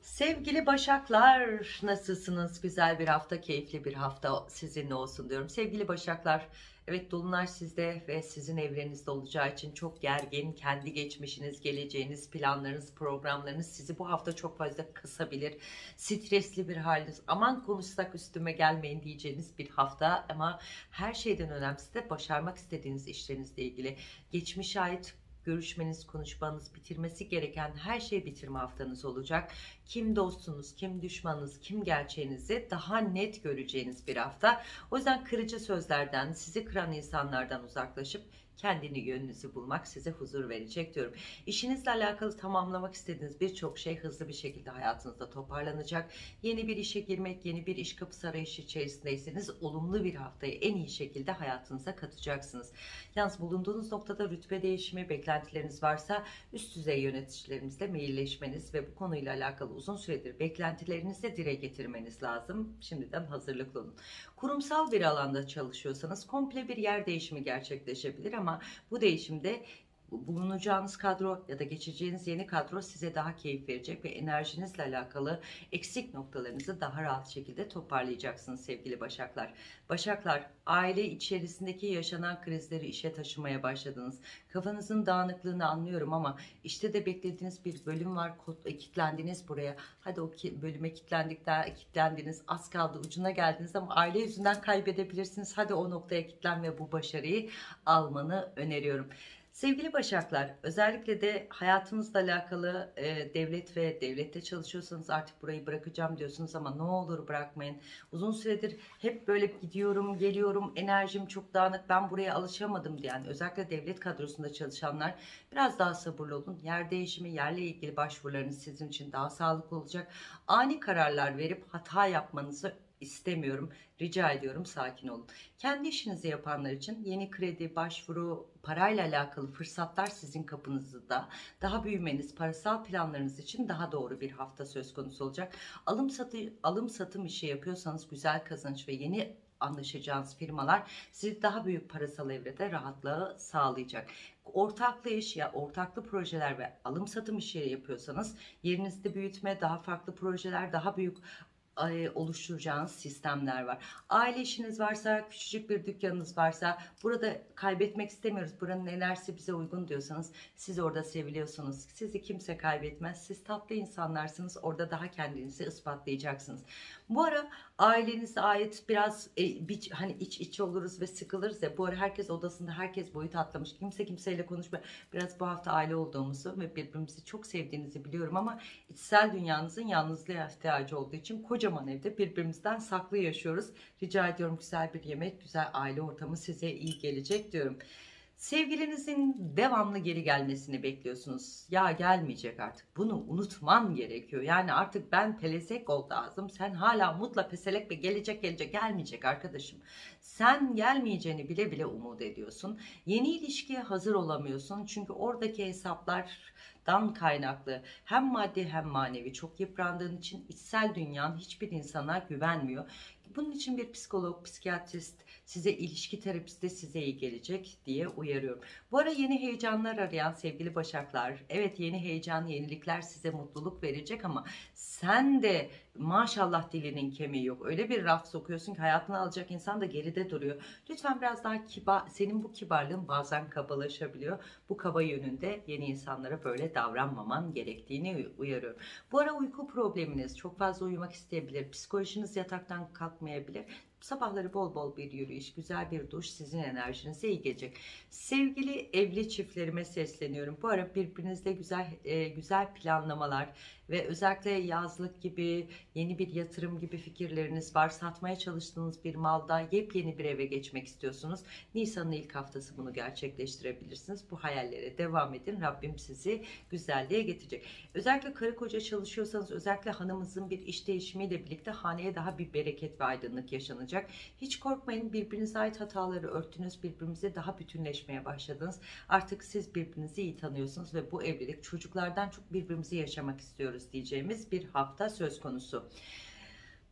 Sevgili Başaklar, nasılsınız? Güzel bir hafta, keyifli bir hafta sizinle olsun diyorum. Sevgili Başaklar, evet Dolunay sizde ve sizin evrenizde olacağı için çok gergin, kendi geçmişiniz, geleceğiniz, planlarınız, programlarınız sizi bu hafta çok fazla kısabilir. Stresli bir haliniz, aman konuşsak üstüme gelmeyin diyeceğiniz bir hafta ama her şeyden önemlisi de başarmak istediğiniz işlerinizle ilgili. Geçmişe ait görüşmeniz, konuşmanız, bitirmesi gereken her şeyi bitirme haftanız olacak. Kim dostunuz, kim düşmanınız, kim gerçeğinizi daha net göreceğiniz bir hafta. O yüzden kırıcı sözlerden, sizi kıran insanlardan uzaklaşıp kendini yönünüzü bulmak size huzur verecek diyorum. İşinizle alakalı tamamlamak istediğiniz birçok şey hızlı bir şekilde hayatınızda toparlanacak. Yeni bir işe girmek, yeni bir iş kapısı arayışı içerisindeyseniz olumlu bir haftayı en iyi şekilde hayatınıza katacaksınız. Yalnız bulunduğunuz noktada rütbe değişimi beklentileriniz varsa üst düzey yöneticilerimizle mailleşmeniz ve bu konuyla alakalı uzun süredir beklentilerinizi de dile getirmeniz lazım. Şimdiden hazırlıklı olun. Kurumsal bir alanda çalışıyorsanız komple bir yer değişimi gerçekleşebilir ama bu değişimde bulunacağınız kadro ya da geçeceğiniz yeni kadro size daha keyif verecek ve enerjinizle alakalı eksik noktalarınızı daha rahat şekilde toparlayacaksınız sevgili Başaklar. Başaklar, aile içerisindeki yaşanan krizleri işe taşımaya başladınız. Kafanızın dağınıklığını anlıyorum ama işte de beklediğiniz bir bölüm var. Kilitlendiniz buraya. Hadi o bölüme kilitlendik daha kilitlendiniz. Az kaldı ucuna geldiniz ama aile yüzünden kaybedebilirsiniz. Hadi o noktaya kilitlen ve bu başarıyı almanı öneriyorum. Sevgili Başaklar, özellikle de hayatınızla alakalı e, devlet ve devlette çalışıyorsanız artık burayı bırakacağım diyorsunuz ama ne olur bırakmayın. Uzun süredir hep böyle gidiyorum, geliyorum, enerjim çok dağınık, ben buraya alışamadım diyen, özellikle devlet kadrosunda çalışanlar biraz daha sabırlı olun. Yer değişimi, yerle ilgili başvurularınız sizin için daha sağlıklı olacak. Ani kararlar verip hata yapmanızı istemiyorum. Rica ediyorum sakin olun. Kendi işinizi yapanlar için yeni kredi, başvuru, parayla alakalı fırsatlar sizin kapınızda. Daha büyümeniz, parasal planlarınız için daha doğru bir hafta söz konusu olacak. Alım satı, alım satım işi yapıyorsanız güzel kazanç ve yeni anlaşacağınız firmalar sizi daha büyük parasal evrede rahatlığı sağlayacak. Ortaklı iş ya ortaklı projeler ve alım satım işi yapıyorsanız yerinizde büyütme, daha farklı projeler, daha büyük oluşturacağınız sistemler var. Aile işiniz varsa, küçücük bir dükkanınız varsa, burada kaybetmek istemiyoruz, buranın enerjisi bize uygun diyorsanız, siz orada seviliyorsunuz. Sizi kimse kaybetmez. Siz tatlı insanlarsınız. Orada daha kendinizi ispatlayacaksınız. Bu ara ailenize ait biraz e, bir, hani iç içe oluruz ve sıkılırız ya. Bu ara herkes odasında, herkes boyut atlamış. Kimse kimseyle konuşmuyor. Biraz bu hafta aile olduğumuzu ve birbirimizi çok sevdiğinizi biliyorum ama içsel dünyanızın yalnızlığa ihtiyacı olduğu için kocaman evde birbirimizden saklı yaşıyoruz. Rica ediyorum güzel bir yemek, güzel aile ortamı size iyi gelecek diyorum. Sevgilinizin devamlı geri gelmesini bekliyorsunuz. Ya gelmeyecek artık. Bunu unutman gerekiyor. Yani artık ben pelesek oldu ağzım. Sen hala mutla peselek ve gelecek gelecek gelmeyecek arkadaşım. Sen gelmeyeceğini bile bile umut ediyorsun. Yeni ilişkiye hazır olamıyorsun. Çünkü oradaki hesaplardan kaynaklı hem maddi hem manevi çok yıprandığın için içsel dünyan hiçbir insana güvenmiyor. Bunun için bir psikolog, psikiyatrist, size ilişki terapisti size iyi gelecek diye uyarıyorum. Bu ara yeni heyecanlar arayan sevgili Başaklar, evet yeni heyecan, yenilikler size mutluluk verecek ama sen de maşallah dilinin kemiği yok. Öyle bir raf sokuyorsun ki hayatını alacak insan da geride duruyor. Lütfen biraz daha kibar, senin bu kibarlığın bazen kabalaşabiliyor. Bu kaba yönünde yeni insanlara böyle davranmaman gerektiğini uyarıyorum. Bu ara uyku probleminiz, çok fazla uyumak isteyebilir, psikolojiniz yataktan kalkmayabilir. Sabahları bol bol bir yürüyüş, güzel bir duş sizin enerjinize iyi gelecek. Sevgili evli çiftlerime sesleniyorum. Bu ara birbirinizle güzel e, güzel planlamalar ve özellikle yazlık gibi, yeni bir yatırım gibi fikirleriniz var. Satmaya çalıştığınız bir malda yepyeni bir eve geçmek istiyorsunuz. Nisan'ın ilk haftası bunu gerçekleştirebilirsiniz. Bu hayallere devam edin. Rabbim sizi güzelliğe getirecek. Özellikle karı koca çalışıyorsanız, özellikle hanımızın bir iş değişimiyle birlikte haneye daha bir bereket ve aydınlık yaşanacak. Hiç korkmayın, birbirinize ait hataları örttünüz, birbirimize daha bütünleşmeye başladınız. Artık siz birbirinizi iyi tanıyorsunuz ve bu evlilik çocuklardan çok birbirimizi yaşamak istiyoruz diyeceğimiz bir hafta söz konusu.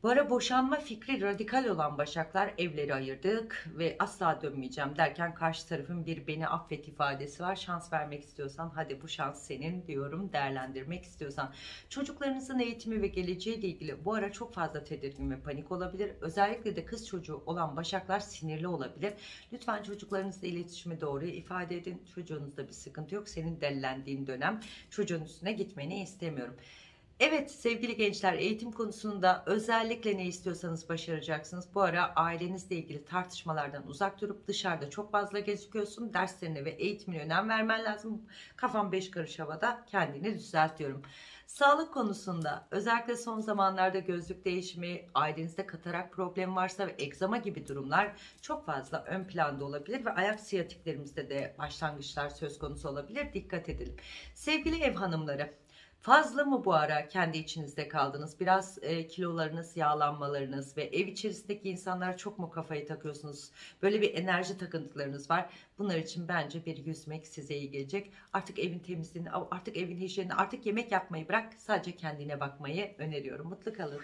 Bu ara boşanma fikri radikal olan Başaklar, evleri ayırdık ve asla dönmeyeceğim derken karşı tarafın bir beni affet ifadesi var. Şans vermek istiyorsan hadi bu şans senin diyorum, değerlendirmek istiyorsan. Çocuklarınızın eğitimi ve geleceğiyle ilgili bu ara çok fazla tedirgin ve panik olabilir. Özellikle de kız çocuğu olan Başaklar sinirli olabilir. Lütfen çocuklarınızla iletişimi doğru ifade edin. Çocuğunuzda bir sıkıntı yok. Senin dellendiğin dönem, çocuğun üstüne gitmeni istemiyorum. Evet sevgili gençler, eğitim konusunda özellikle ne istiyorsanız başaracaksınız. Bu ara ailenizle ilgili tartışmalardan uzak durup dışarıda çok fazla gözüküyorsun. Derslerine ve eğitimine önem vermen lazım. Kafam beş karış havada, kendini düzeltiyorum. Sağlık konusunda özellikle son zamanlarda gözlük değişimi, ailenizde katarak problemi varsa ve egzama gibi durumlar çok fazla ön planda olabilir ve ayak siyatiklerimizde de başlangıçlar söz konusu olabilir. Dikkat edelim. Sevgili ev hanımları, fazla mı bu ara kendi içinizde kaldınız? Biraz e, kilolarınız, yağlanmalarınız ve ev içerisindeki insanlara çok mu kafayı takıyorsunuz? Böyle bir enerji takıntılarınız var. Bunlar için bence bir yüzmek size iyi gelecek. Artık evin temizliğini, artık evin hijyenini, artık yemek yapmayı bırak. Sadece kendine bakmayı öneriyorum. Mutlu kalın.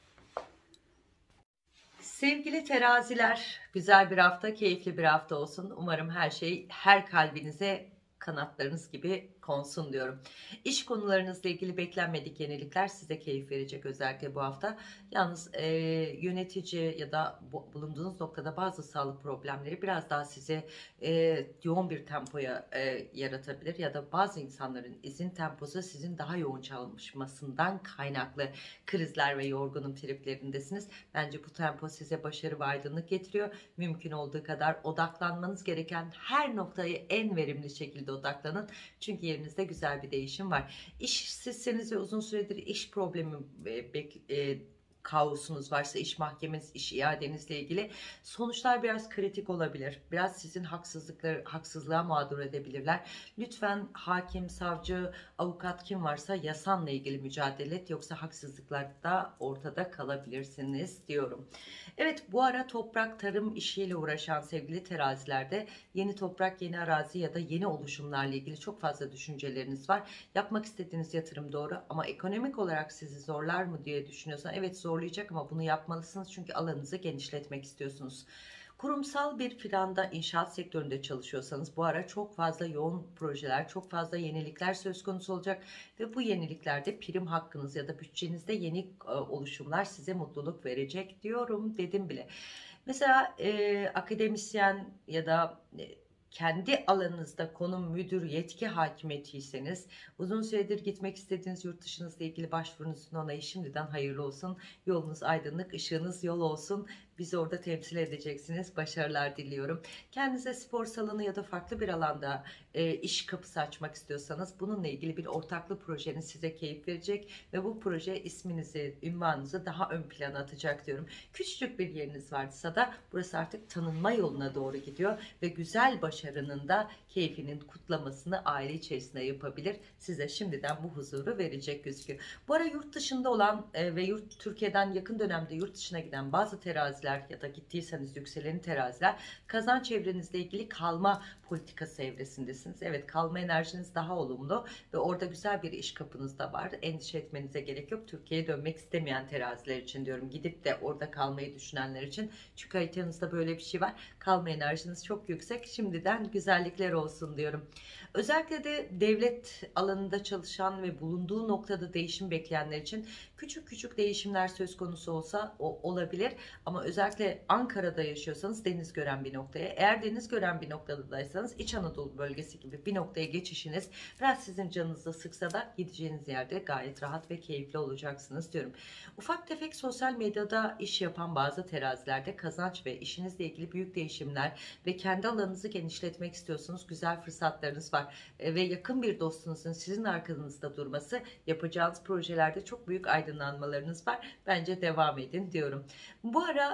Sevgili teraziler, güzel bir hafta, keyifli bir hafta olsun. Umarım her şey her kalbinize kanatlarınız gibi konsun diyorum. İş konularınızla ilgili beklenmedik yenilikler size keyif verecek özellikle bu hafta. Yalnız e, yönetici ya da bu, bulunduğunuz noktada bazı sağlık problemleri biraz daha size e, yoğun bir tempoya e, yaratabilir ya da bazı insanların izin temposu sizin daha yoğun çalışmasından kaynaklı krizler ve yorgunum triplerindesiniz. Bence bu tempo size başarı ve aydınlık getiriyor. Mümkün olduğu kadar odaklanmanız gereken her noktayı en verimli şekilde odaklanın. Çünkü yerinizde güzel bir değişim var. İşsizseniz ve uzun süredir iş problemi e, bek, e, kaosunuz varsa, iş mahkemeniz, iş iadenizle ilgili sonuçlar biraz kritik olabilir. Biraz sizin haksızlıkları, haksızlığa mağdur edebilirler. Lütfen hakim, savcı, avukat kim varsa yasanla ilgili mücadele et. Yoksa haksızlıklarda ortada kalabilirsiniz diyorum. Evet bu ara toprak, tarım işiyle uğraşan sevgili terazilerde yeni toprak, yeni arazi ya da yeni oluşumlarla ilgili çok fazla düşünceleriniz var. Yapmak istediğiniz yatırım doğru ama ekonomik olarak sizi zorlar mı diye düşünüyorsan evet zorlayacak ama bunu yapmalısınız çünkü alanınızı genişletmek istiyorsunuz. Kurumsal bir planda inşaat sektöründe çalışıyorsanız bu ara çok fazla yoğun projeler, çok fazla yenilikler söz konusu olacak ve bu yeniliklerde prim hakkınız ya da bütçenizde yeni e, oluşumlar size mutluluk verecek diyorum, dedim bile. Mesela e, akademisyen ya da e, kendi alanınızda konum, müdür, yetki hakimiyetiyseniz uzun süredir gitmek istediğiniz yurt dışınızla ilgili başvurunuzun onayı şimdiden hayırlı olsun. Yolunuz aydınlık, ışığınız yol olsun. Bizi orada temsil edeceksiniz. Başarılar diliyorum. Kendinize spor salonu ya da farklı bir alanda e, iş kapısı açmak istiyorsanız bununla ilgili bir ortaklı projeniz size keyif verecek ve bu proje isminizi, ünvanınızı daha ön plana atacak diyorum. Küçücük bir yeriniz varsa da burası artık tanınma yoluna doğru gidiyor ve güzel başarının da keyfinin kutlamasını aile içerisinde yapabilir. Size şimdiden bu huzuru verecek gözüküyor. Bu ara yurt dışında olan e, ve yurt Türkiye'den yakın dönemde yurt dışına giden bazı teraziler ya da gittiyseniz yükselen teraziler kazanç çevrenizle ilgili kalma politikası evresindesiniz. Evet kalma enerjiniz daha olumlu ve orada güzel bir iş kapınız da var. Endişe etmenize gerek yok. Türkiye'ye dönmek istemeyen teraziler için diyorum. Gidip de orada kalmayı düşünenler için. Çünkü haritanızda böyle bir şey var. Kalma enerjiniz çok yüksek. Şimdiden güzellikler olsun diyorum. Özellikle de devlet alanında çalışan ve bulunduğu noktada değişim bekleyenler için küçük küçük değişimler söz konusu olsa o olabilir. Ama özellikle Ankara'da yaşıyorsanız deniz gören bir noktaya, eğer deniz gören bir noktadaysanız İç Anadolu bölgesi gibi bir noktaya geçişiniz biraz sizin canınızı sıksa da gideceğiniz yerde gayet rahat ve keyifli olacaksınız diyorum. Ufak tefek sosyal medyada iş yapan bazı terazilerde kazanç ve işinizle ilgili büyük değişimler ve kendi alanınızı genişletmek istiyorsunuz. Güzel fırsatlarınız var E, ve yakın bir dostunuzun sizin arkanızda durması, yapacağınız projelerde çok büyük aydınlanmalarınız var. Bence devam edin diyorum. Bu ara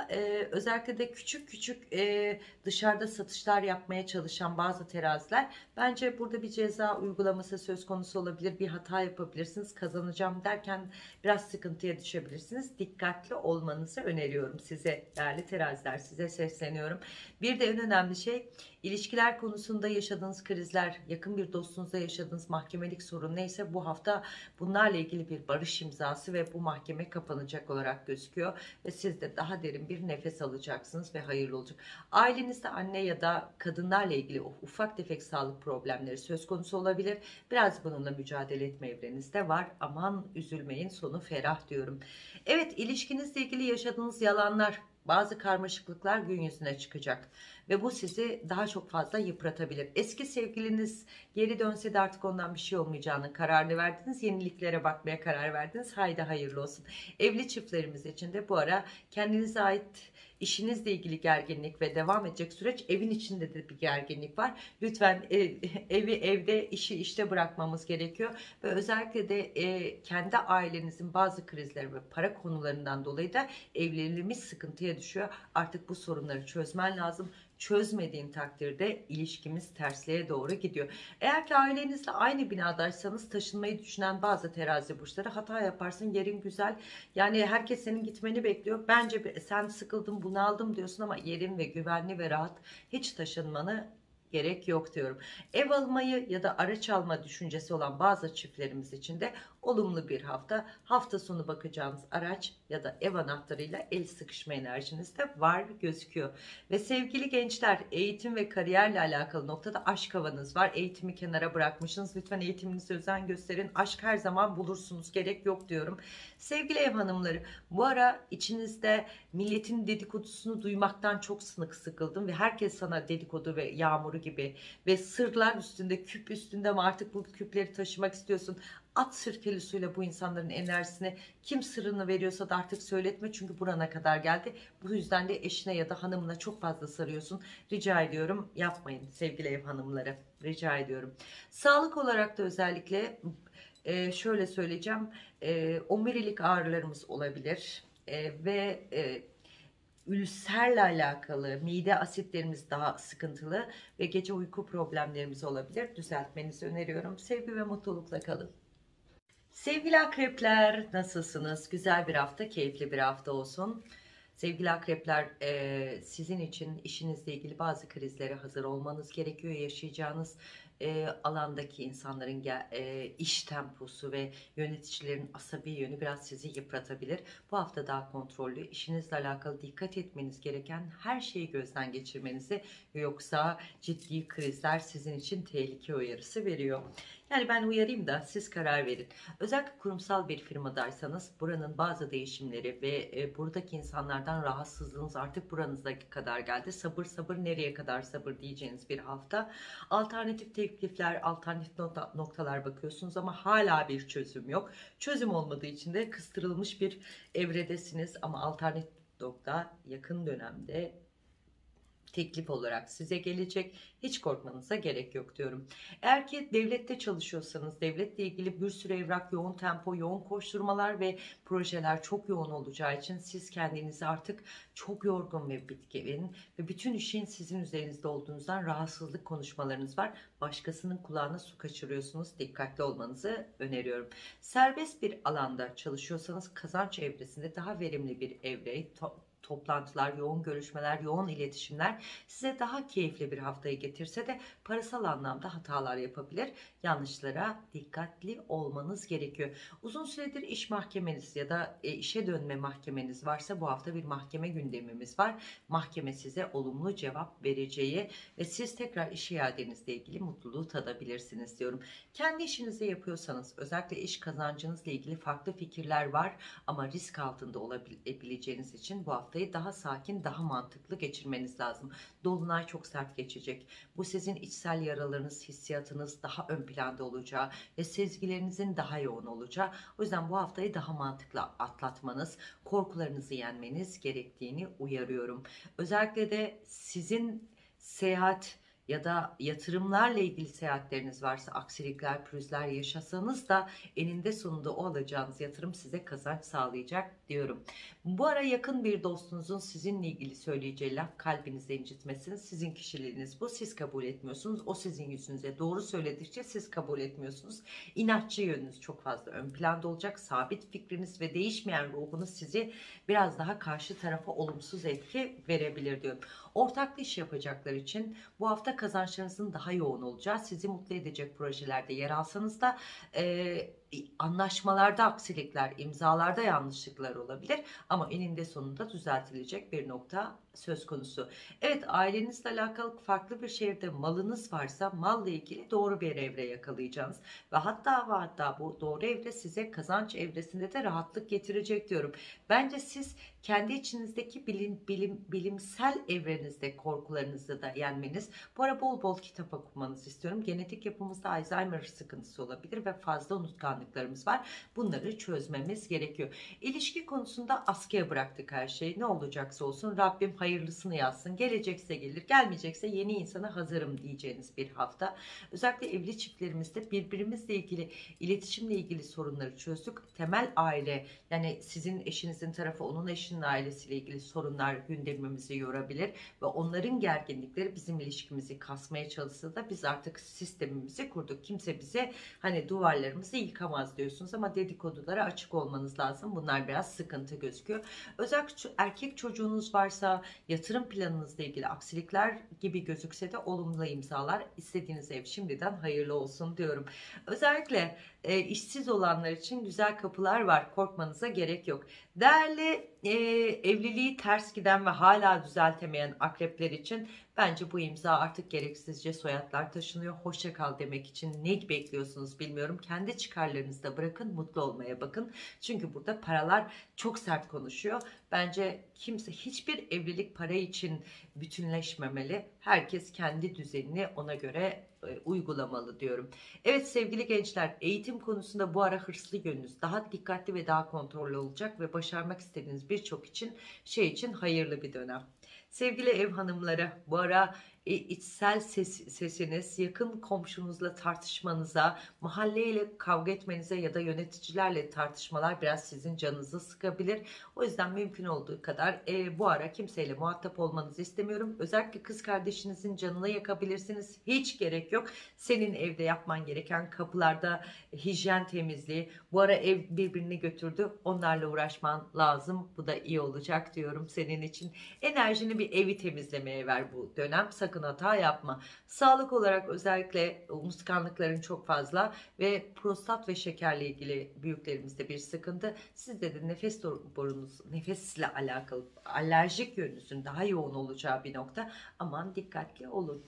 e, özellikle de küçük küçük e, dışarıda satışlar yapmaya çalışan bazı teraziler, bence burada bir ceza uygulaması söz konusu olabilir. Bir hata yapabilirsiniz. Kazanacağım derken biraz sıkıntıya düşebilirsiniz. Dikkatli olmanızı öneriyorum size değerli teraziler, size sesleniyorum. Bir de en önemli şey, ilişkiler konusunda yaşadığınız krizler, yakın bir dostunuzla yaşadığınız mahkemelik sorun neyse, bu hafta bunlarla ilgili bir barış imzası ve bu mahkeme kapanacak olarak gözüküyor. Ve siz de daha derin bir nefes alacaksınız ve hayırlı olacak. Ailenizde anne ya da kadınlarla ilgili ufak tefek sağlık problemleri söz konusu olabilir. Biraz bununla mücadele etme evrenizde var. Aman üzülmeyin, sonu ferah diyorum. Evet, ilişkinizle ilgili yaşadığınız yalanlar, bazı karmaşıklıklar gün yüzüne çıkacak ve bu sizi daha çok fazla yıpratabilir. Eski sevgiliniz geri dönse de artık ondan bir şey olmayacağını kararını verdiniz. Yeniliklere bakmaya karar verdiniz. Haydi hayırlı olsun. Evli çiftlerimiz için de bu ara kendinize ait işinizle ilgili gerginlik ve devam edecek süreç, evin içinde de bir gerginlik var. Lütfen e, evi evde, işi işte bırakmamız gerekiyor ve özellikle de e, kendi ailenizin bazı krizleri ve para konularından dolayı da evliliğimiz sıkıntıya düşüyor. Artık bu sorunları çözmen lazım. Çözmediğin takdirde ilişkimiz tersliğe doğru gidiyor. Eğer ki ailenizle aynı binadaysanız, taşınmayı düşünen bazı terazi burçları, hata yaparsın, yerin güzel. Yani herkes senin gitmeni bekliyor. Bence sen sıkıldım, bunaldım diyorsun ama yerin ve güvenli ve rahat, hiç taşınmanı gerek yok diyorum. Ev almayı ya da araç alma düşüncesi olan bazı çiftlerimiz için de olumlu bir hafta. Hafta sonu bakacağınız araç ya da ev anahtarıyla el sıkışma enerjiniz de var gözüküyor. Ve sevgili gençler, eğitim ve kariyerle alakalı noktada aşk havanız var. Eğitimi kenara bırakmışsınız. Lütfen eğitiminize özen gösterin. Aşk her zaman bulursunuz. Gerek yok diyorum. Sevgili ev hanımları, bu ara içinizde milletin dedikodusunu duymaktan çok sınık sıkıldım ve herkes sana dedikodu ve yağmuru gibi ve sırlar üstünde, küp üstünde mi artık bu küpleri taşımak istiyorsun? At sirkeli suyla bu insanların enerjisini, kim sırrını veriyorsa da artık söyletme, çünkü burana kadar geldi. Bu yüzden de eşine ya da hanımına çok fazla sarıyorsun. Rica ediyorum, yapmayın sevgili ev hanımları. Rica ediyorum. Sağlık olarak da özellikle e, şöyle söyleyeceğim. E, omurilik ağrılarımız olabilir. E, ve e, ülserle alakalı mide asitlerimiz daha sıkıntılı ve gece uyku problemlerimiz olabilir. Düzeltmenizi öneriyorum. Sevgi ve mutlulukla kalın. Sevgili akrepler, nasılsınız? Güzel bir hafta, keyifli bir hafta olsun. Sevgili akrepler, e, sizin için işinizle ilgili bazı krizlere hazır olmanız gerekiyor. Yaşayacağınız e, alandaki insanların gel- e, iş temposu ve yöneticilerin asabi yönü biraz sizi yıpratabilir. Bu hafta daha kontrollü, işinizle alakalı dikkat etmeniz gereken her şeyi gözden geçirmenizi, yoksa ciddi krizler sizin için tehlike uyarısı veriyor. Yani ben uyarayım da siz karar verin. Özellikle kurumsal bir firmadaysanız buranın bazı değişimleri ve e, buradaki insanlardan rahatsızlığınız artık buranıza kadar geldi. Sabır sabır, nereye kadar sabır diyeceğiniz bir hafta. Alternatif teklifler, alternatif nokta- noktalar bakıyorsunuz ama hala bir çözüm yok. Çözüm olmadığı için de kıstırılmış bir evredesiniz ama alternatif nokta yakın dönemde teklif olarak size gelecek. Hiç korkmanıza gerek yok diyorum. Eğer ki devlette çalışıyorsanız, devletle ilgili bir sürü evrak, yoğun tempo, yoğun koşturmalar ve projeler çok yoğun olacağı için siz kendinizi artık çok yorgun ve bitkin ve bütün işin sizin üzerinizde olduğunuzdan rahatsızlık konuşmalarınız var. Başkasının kulağına su kaçırıyorsunuz. Dikkatli olmanızı öneriyorum. Serbest bir alanda çalışıyorsanız, kazanç evresinde daha verimli bir evre, to- toplantılar, yoğun görüşmeler, yoğun iletişimler size daha keyifli bir haftayı getirse de parasal anlamda hatalar yapabilir. Yanlışlara dikkatli olmanız gerekiyor. Uzun süredir iş mahkemeniz ya da e, işe dönme mahkemeniz varsa, bu hafta bir mahkeme gündemimiz var. Mahkeme size olumlu cevap vereceği ve siz tekrar iş iadenizle ilgili mutluluğu tadabilirsiniz diyorum. Kendi işinizi yapıyorsanız, özellikle iş kazancınızla ilgili farklı fikirler var ama risk altında olabileceğiniz için bu haftayı daha sakin, daha mantıklı geçirmeniz lazım. Dolunay çok sert geçecek. Bu sizin içsel yaralarınız, hissiyatınız daha ön planda olacağı ve sezgilerinizin daha yoğun olacağı. O yüzden bu haftayı daha mantıklı atlatmanız, korkularınızı yenmeniz gerektiğini uyarıyorum. Özellikle de sizin seyahat ya da yatırımlarla ilgili seyahatleriniz varsa, aksilikler, pürüzler yaşasanız da eninde sonunda o alacağınız yatırım size kazanç sağlayacak diyorum. Bu ara yakın bir dostunuzun sizinle ilgili söyleyeceği laf kalbinizi incitmesin. Sizin kişiliğiniz bu. Siz kabul etmiyorsunuz. O sizin yüzünüze doğru söyledikçe siz kabul etmiyorsunuz. İnatçı yönünüz çok fazla ön planda olacak. Sabit fikriniz ve değişmeyen ruhunuz sizi biraz daha karşı tarafa olumsuz etki verebilir diyorum. Ortaklı iş yapacaklar için bu hafta kazançlarınızın daha yoğun olacağı, sizi mutlu edecek projelerde yer alsanız da e, anlaşmalarda aksilikler, imzalarda yanlışlıklar olabilir ama eninde sonunda düzeltilecek bir nokta söz konusu. Evet, ailenizle alakalı farklı bir şehirde malınız varsa malla ilgili doğru bir evre yakalayacağınız ve hatta ve hatta bu doğru evre size kazanç evresinde de rahatlık getirecek diyorum. Bence siz kendi içinizdeki bilim, bilim, bilimsel evrenizde korkularınızı da yenmeniz. Bu ara bol bol kitap okumanızı istiyorum. Genetik yapımızda Alzheimer sıkıntısı olabilir ve fazla unutkanlıklarımız var. Bunları çözmemiz gerekiyor. İlişki konusunda askıya bıraktık her şeyi. Ne olacaksa olsun Rabbim hayırlısını yazsın. Gelecekse gelir, gelmeyecekse yeni insana hazırım diyeceğiniz bir hafta. Özellikle evli çiftlerimizde birbirimizle ilgili, iletişimle ilgili sorunları çözdük. Temel aile, yani sizin eşinizin tarafı onun eşinin ailesiyle ilgili sorunlar gündemimizi yorabilir ve onların gerginlikleri bizim ilişkimizi kasmaya çalışsa da biz artık sistemimizi kurduk. Kimse bize hani duvarlarımızı yıkamaz diyorsunuz ama dedikodulara açık olmanız lazım. Bunlar biraz sıkıntı gözüküyor. Özellikle erkek çocuğunuz varsa yatırım planınızla ilgili aksilikler gibi gözükse de olumlu imzalar, istediğiniz ev şimdiden hayırlı olsun diyorum. Özellikle e, işsiz olanlar için güzel kapılar var. Korkmanıza gerek yok. Değerli e, evliliği ters giden ve hala düzeltemeyen akrepler için bence bu imza artık gereksizce soyadlar taşınıyor. Hoşça kal demek için ne bekliyorsunuz bilmiyorum. Kendi çıkarlarınızda bırakın, mutlu olmaya bakın. Çünkü burada paralar çok sert konuşuyor. Bence kimse, hiçbir evlilik para için bütünleşmemeli. Herkes kendi düzenini ona göre e, uygulamalı diyorum. Evet sevgili gençler, eğitim konusunda bu ara hırslı yönünüz daha dikkatli ve daha kontrollü olacak ve başarmak istediğiniz birçok için şey için hayırlı bir dönem. Sevgili ev hanımları, bu ara e, içsel ses, sesiniz yakın komşunuzla tartışmanıza, mahalleyle kavga etmenize ya da yöneticilerle tartışmalar biraz sizin canınızı sıkabilir. O yüzden mümkün olduğu kadar e, bu ara kimseyle muhatap olmanızı istemiyorum. Özellikle kız kardeşinizin canını yakabilirsiniz. Hiç gerek yok. Senin evde yapman gereken kapılarda hijyen temizliği. Bu ara ev birbirini götürdü. Onlarla uğraşman lazım. Bu da iyi olacak diyorum senin için. Enerjini bir evi temizlemeye ver bu dönem. Sakın hata yapma. Sağlık olarak özellikle unutkanlıkların çok fazla ve prostat ve şekerle ilgili büyüklerimizde bir sıkıntı. Sizde de nefes borunuz, nefesle alakalı alerjik yönünüzün daha yoğun olacağı bir nokta. Aman dikkatli olun.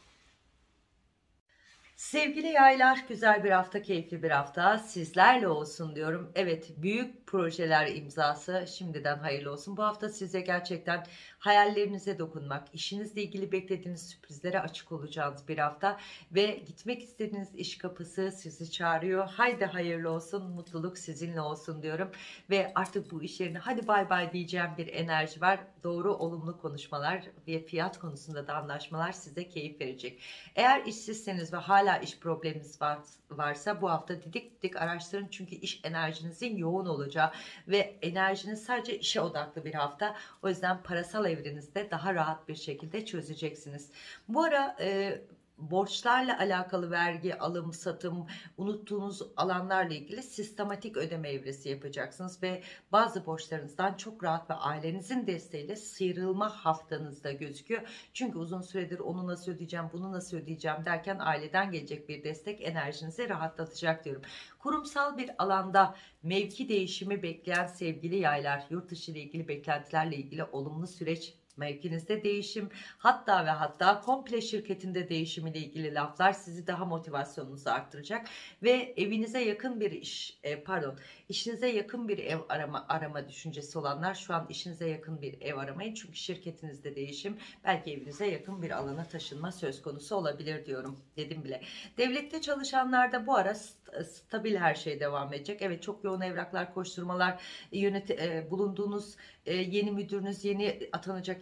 Sevgili yaylar, güzel bir hafta, keyifli bir hafta sizlerle olsun diyorum. Evet, büyük projeler imzası şimdiden hayırlı olsun. Bu hafta size gerçekten hayallerinize dokunmak, işinizle ilgili beklediğiniz sürprizlere açık olacağınız bir hafta ve gitmek istediğiniz iş kapısı sizi çağırıyor. Haydi hayırlı olsun, mutluluk sizinle olsun diyorum ve artık bu iş yerine hadi bay bay diyeceğim bir enerji var. Doğru, olumlu konuşmalar ve fiyat konusunda da anlaşmalar size keyif verecek. Eğer işsizseniz ve hala iş probleminiz var, varsa bu hafta didik didik araştırın. Çünkü iş enerjinizin yoğun olacağı ve enerjiniz sadece işe odaklı bir hafta. O yüzden parasal evrenizde daha rahat bir şekilde çözeceksiniz. Bu ara e, borçlarla alakalı vergi, alım, satım, unuttuğunuz alanlarla ilgili sistematik ödeme evresi yapacaksınız ve bazı borçlarınızdan çok rahat ve ailenizin desteğiyle sıyrılma haftanızda gözüküyor. Çünkü uzun süredir onu nasıl ödeyeceğim, bunu nasıl ödeyeceğim derken aileden gelecek bir destek enerjinizi rahatlatacak diyorum. Kurumsal bir alanda mevki değişimi bekleyen sevgili yaylar, yurt dışı ile ilgili beklentilerle ilgili olumlu süreç, mevkinizde değişim, hatta ve hatta komple şirketinde değişim ile ilgili laflar sizi daha motivasyonunuzu arttıracak ve evinize yakın bir iş e, pardon işinize yakın bir ev arama arama düşüncesi olanlar şu an işinize yakın bir ev aramayın, çünkü şirketinizde değişim, belki evinize yakın bir alana taşınma söz konusu olabilir diyorum, dedim bile. Devlette çalışanlarda bu ara st- stabil her şey devam edecek. Evet, çok yoğun evraklar, koşturmalar, yönet e, bulunduğunuz e, yeni müdürünüz, yeni atanacak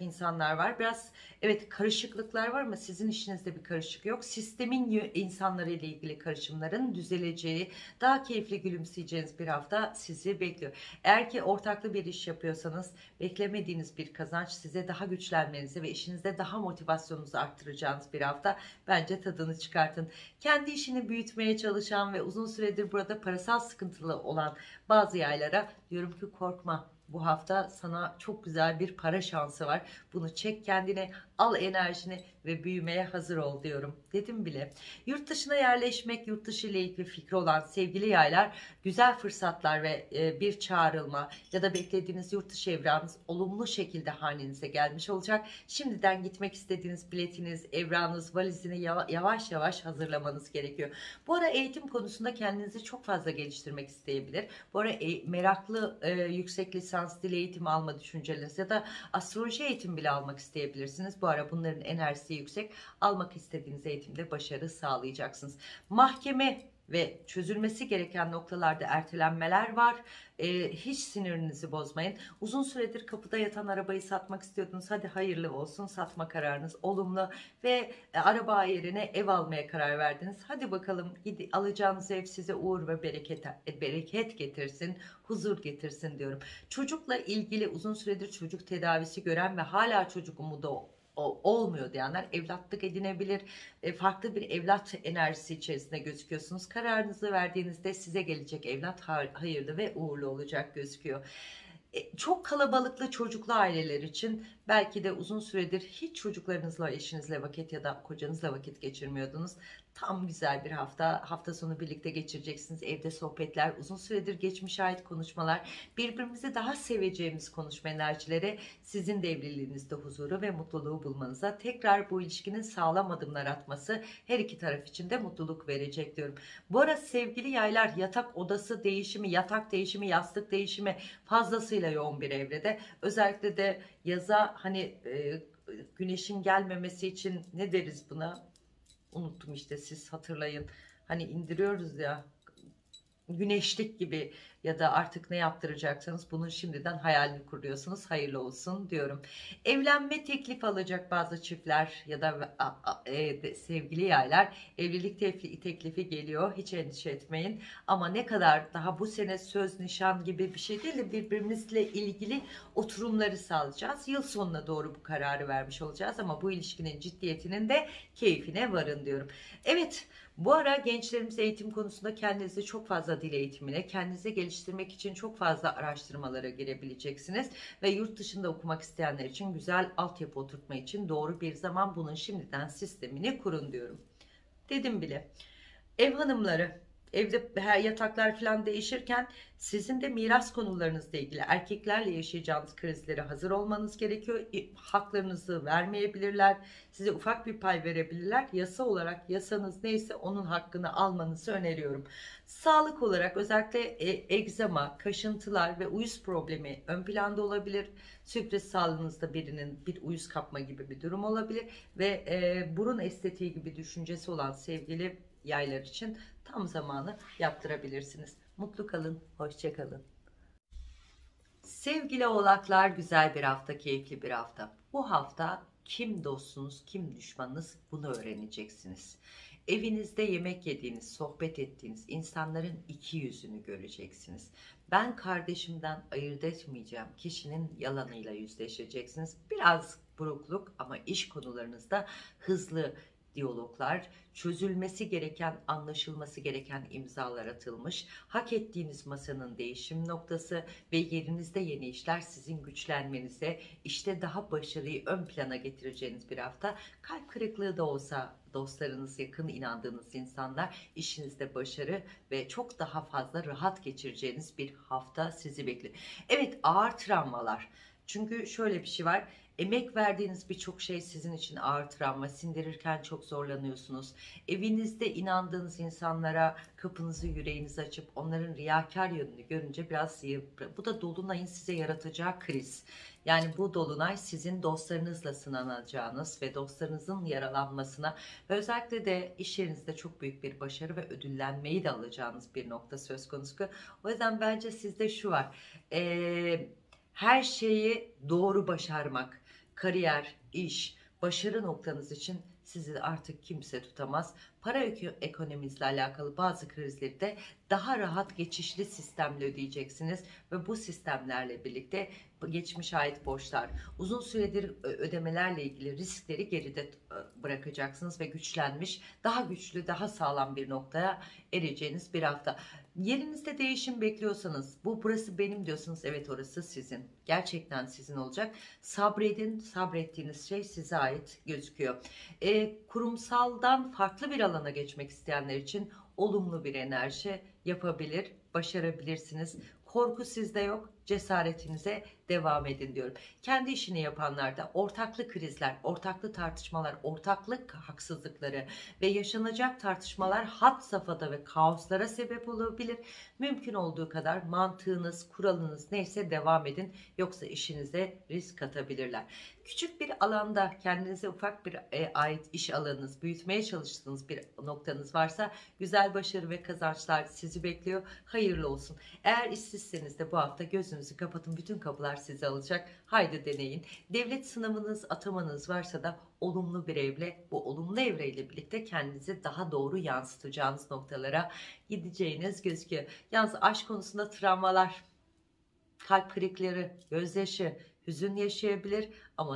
olacak insanlar var. Biraz evet karışıklıklar var ama sizin işinizde bir karışık yok. Sistemin yö- insanları ile ilgili karışımların düzeleceği, daha keyifli gülümseyeceğiniz bir hafta sizi bekliyor. Eğer ki ortaklı bir iş yapıyorsanız beklemediğiniz bir kazanç size daha güçlenmenizi ve işinizde daha motivasyonunuzu arttıracağınız bir hafta. Bence tadını çıkartın. Kendi işini büyütmeye çalışan ve uzun süredir burada parasal sıkıntılı olan bazı yaylara diyorum ki korkma. Bu hafta sana çok güzel bir para şansı var. Bunu çek kendine, al enerjini ve büyümeye hazır ol diyorum. Dedim bile. Yurt dışına yerleşmek, yurt dışı ile ilgili fikri olan sevgili yaylar, güzel fırsatlar ve e, bir çağrılma ya da beklediğiniz yurt dışı evranınız olumlu şekilde hanenize gelmiş olacak. Şimdiden gitmek istediğiniz biletiniz, evranınız, valizini yava- yavaş yavaş hazırlamanız gerekiyor. Bu ara eğitim konusunda kendinizi çok fazla geliştirmek isteyebilir. Bu ara e, meraklı e, yüksek lisans, dil eğitimi alma düşünceleriniz ya da astroloji eğitimi bile almak isteyebilirsiniz. Bu ara bunların enerjisi yüksek. Almak istediğiniz eğitimde başarı sağlayacaksınız. Mahkeme ve çözülmesi gereken noktalarda ertelenmeler var. Ee, hiç sinirinizi bozmayın. Uzun süredir kapıda yatan arabayı satmak istiyordunuz. Hadi hayırlı olsun. Satma kararınız olumlu ve e, araba yerine ev almaya karar verdiniz. Hadi bakalım gidi, alacağınız ev size uğur ve bereket, e, bereket getirsin, huzur getirsin diyorum. Çocukla ilgili uzun süredir çocuk tedavisi gören ve hala çocuk umudu o- olmuyor diyenler evlatlık edinebilir. E, farklı bir evlat enerjisi içerisinde gözüküyorsunuz. Kararınızı verdiğinizde size gelecek evlat ha- hayırlı ve uğurlu olacak gözüküyor. E, çok kalabalıklı çocuklu aileler için belki de uzun süredir hiç çocuklarınızla, eşinizle vakit ya da kocanızla vakit geçirmiyordunuz. Tam güzel bir hafta, hafta sonu birlikte geçireceksiniz. Evde sohbetler, uzun süredir geçmişe ait konuşmalar, birbirimizi daha seveceğimiz konuşma enerjileri sizin de evliliğinizde huzuru ve mutluluğu bulmanıza, tekrar bu ilişkinin sağlam adımlar atması her iki taraf için de mutluluk verecek diyorum. Bu ara sevgili yaylar, yatak odası değişimi, yatak değişimi, yastık değişimi fazlasıyla yoğun bir evrede. Özellikle de yaza hani e, güneşin gelmemesi için ne deriz buna? Unuttum işte, siz hatırlayın. Hani indiriyoruz ya, güneşlik gibi ya da artık ne yaptıracaksanız bunun şimdiden hayalini kuruyorsunuz. Hayırlı olsun diyorum. Evlenme teklif alacak bazı çiftler ya da a- a- e, de- sevgili yaylar, evlilik teklifi, teklifi geliyor. Hiç endişe etmeyin. Ama ne kadar daha bu sene söz nişan gibi bir şey değil de birbirimizle ilgili oturumları sağlayacağız. Yıl sonuna doğru bu kararı vermiş olacağız ama bu ilişkinin ciddiyetinin de keyfine varın diyorum. Evet. Bu ara gençlerimiz eğitim konusunda kendinizi çok fazla dil eğitimine, kendinizi geliştirmek için çok fazla araştırmalara girebileceksiniz. Ve yurt dışında okumak isteyenler için güzel altyapı oturtma için doğru bir zaman, bunun şimdiden sistemini kurun diyorum. Dedim bile. Ev hanımları, evde her yataklar falan değişirken sizin de miras konularınızla ilgili erkeklerle yaşayacağınız krizlere hazır olmanız gerekiyor. İ- Haklarınızı vermeyebilirler. Size ufak bir pay verebilirler. Yasa olarak yasanız neyse onun hakkını almanızı öneriyorum. Sağlık olarak özellikle e, egzama, kaşıntılar ve uyuz problemi ön planda olabilir. Sürpriz sağlığınızda birinin bir uyuz kapma gibi bir durum olabilir ve e, burun estetiği gibi düşüncesi olan sevgili yaylar için tam zamanı yaptırabilirsiniz. Mutlu kalın, hoşça kalın. Sevgili oğlaklar, güzel bir hafta, keyifli bir hafta. Bu hafta kim dostunuz, kim düşmanınız, bunu öğreneceksiniz. Evinizde yemek yediğiniz, sohbet ettiğiniz insanların iki yüzünü göreceksiniz. Ben kardeşimden ayırt etmeyeceğim kişinin yalanıyla yüzleşeceksiniz. Biraz burukluk ama iş konularınızda hızlı diyaloglar, çözülmesi gereken, anlaşılması gereken imzalar atılmış. Hak ettiğiniz masanın değişim noktası ve yerinizde yeni işler sizin güçlenmenize, işte daha başarıyı ön plana getireceğiniz bir hafta. Kalp kırıklığı da olsa dostlarınız, yakın inandığınız insanlar, işinizde başarı ve çok daha fazla rahat geçireceğiniz bir hafta sizi bekliyor. Evet, ağır travmalar. Çünkü şöyle bir şey var. Emek verdiğiniz birçok şey sizin için ağır travma. Sindirirken çok zorlanıyorsunuz. Evinizde inandığınız insanlara kapınızı, yüreğinizi açıp onların riyakar yönünü görünce biraz yıpr- bu da dolunayın size yaratacağı kriz. Yani bu dolunay sizin dostlarınızla sınanacağınız ve dostlarınızın yaralanmasına ve özellikle de iş yerinizde çok büyük bir başarı ve ödüllenmeyi de alacağınız bir nokta söz konusu. O yüzden bence sizde şu var. Eee her şeyi doğru başarmak, kariyer, iş, başarı noktanız için sizi artık kimse tutamaz. Para ekonominizle alakalı bazı krizleri de daha rahat geçişli sistemle ödeyeceksiniz ve bu sistemlerle birlikte geçmişe ait borçlar, uzun süredir ödemelerle ilgili riskleri geride bırakacaksınız ve güçlenmiş, daha güçlü, daha sağlam bir noktaya ereceğiniz bir hafta. Yerinizde değişim bekliyorsanız, bu burası benim diyorsanız, evet orası sizin. Gerçekten sizin olacak. Sabredin, sabrettiğiniz şey size ait gözüküyor. E, kurumsaldan farklı bir alana geçmek isteyenler için olumlu bir enerji yapabilir, başarabilirsiniz. Korku sizde yok, cesaretinize devam edin diyorum. Kendi işini yapanlarda ortaklı krizler, ortaklı tartışmalar, ortaklık haksızlıkları ve yaşanacak tartışmalar had safhada ve kaoslara sebep olabilir. Mümkün olduğu kadar mantığınız, kuralınız neyse devam edin. Yoksa işinize risk atabilirler. Küçük bir alanda kendinize ufak bir e, ait iş alanınız, büyütmeye çalıştığınız bir noktanız varsa güzel başarı ve kazançlar sizi bekliyor. Hayırlı olsun. Eğer işsizseniz de bu hafta gözünüzü kapatın. Bütün kapılar sizi alacak. Haydi deneyin. Devlet sınavınız, atamanız varsa da olumlu bir evre, bu olumlu evreyle birlikte kendinizi daha doğru yansıtacağınız noktalara gideceğiniz gözüküyor. Yalnız aşk konusunda travmalar, kalp kırıkları, gözyaşı, hüzün yaşayabilir ama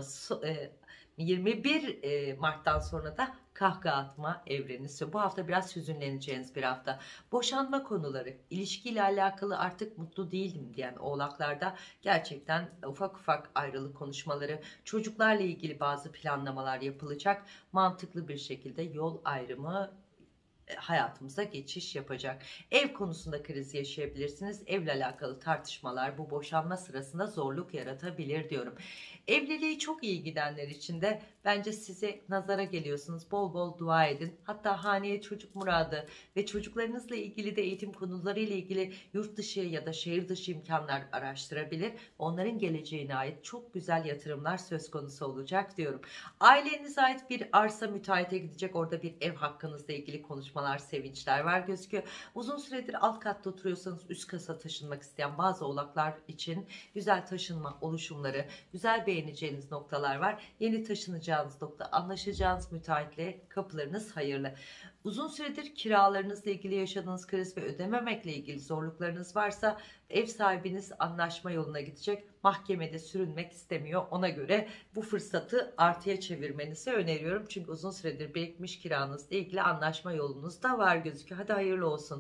yirmi bir Mart'tan sonra da kahkaha atma evreni. Bu hafta biraz hüzünleneceğiniz bir hafta. Boşanma konuları, ilişkiyle alakalı artık mutlu değilim diyen oğlaklarda gerçekten ufak ufak ayrılık konuşmaları, çocuklarla ilgili bazı planlamalar yapılacak. Mantıklı bir şekilde yol ayrımı hayatımıza geçiş yapacak. Ev konusunda kriz yaşayabilirsiniz. Evle alakalı tartışmalar bu boşanma sırasında zorluk yaratabilir diyorum. Evliliği çok iyi gidenler için de bence size nazara geliyorsunuz. Bol bol dua edin. Hatta haneye çocuk muradı ve çocuklarınızla ilgili de eğitim konularıyla ilgili yurt dışı ya da şehir dışı imkanlar araştırabilir. Onların geleceğine ait çok güzel yatırımlar söz konusu olacak diyorum. Ailenize ait bir arsa müteahhite gidecek. Orada bir ev hakkınızla ilgili konuşmalar, sevinçler var gözüküyor. Uzun süredir alt katta oturuyorsanız üst kata taşınmak isteyen bazı oğlaklar için güzel taşınma oluşumları, güzel beğeneceğiniz noktalar var. Yeni taşınacağınız nokta, anlaşacağınız müteahhitle kapılarınız hayırlı. Uzun süredir kiralarınızla ilgili yaşadığınız kriz ve ödememekle ilgili zorluklarınız varsa ev sahibiniz anlaşma yoluna gidecek. Mahkemede sürünmek istemiyor. Ona göre bu fırsatı artıya çevirmenizi öneriyorum. Çünkü uzun süredir birikmiş kiranızla ilgili anlaşma yolunuz da var gözüküyor. Hadi hayırlı olsun.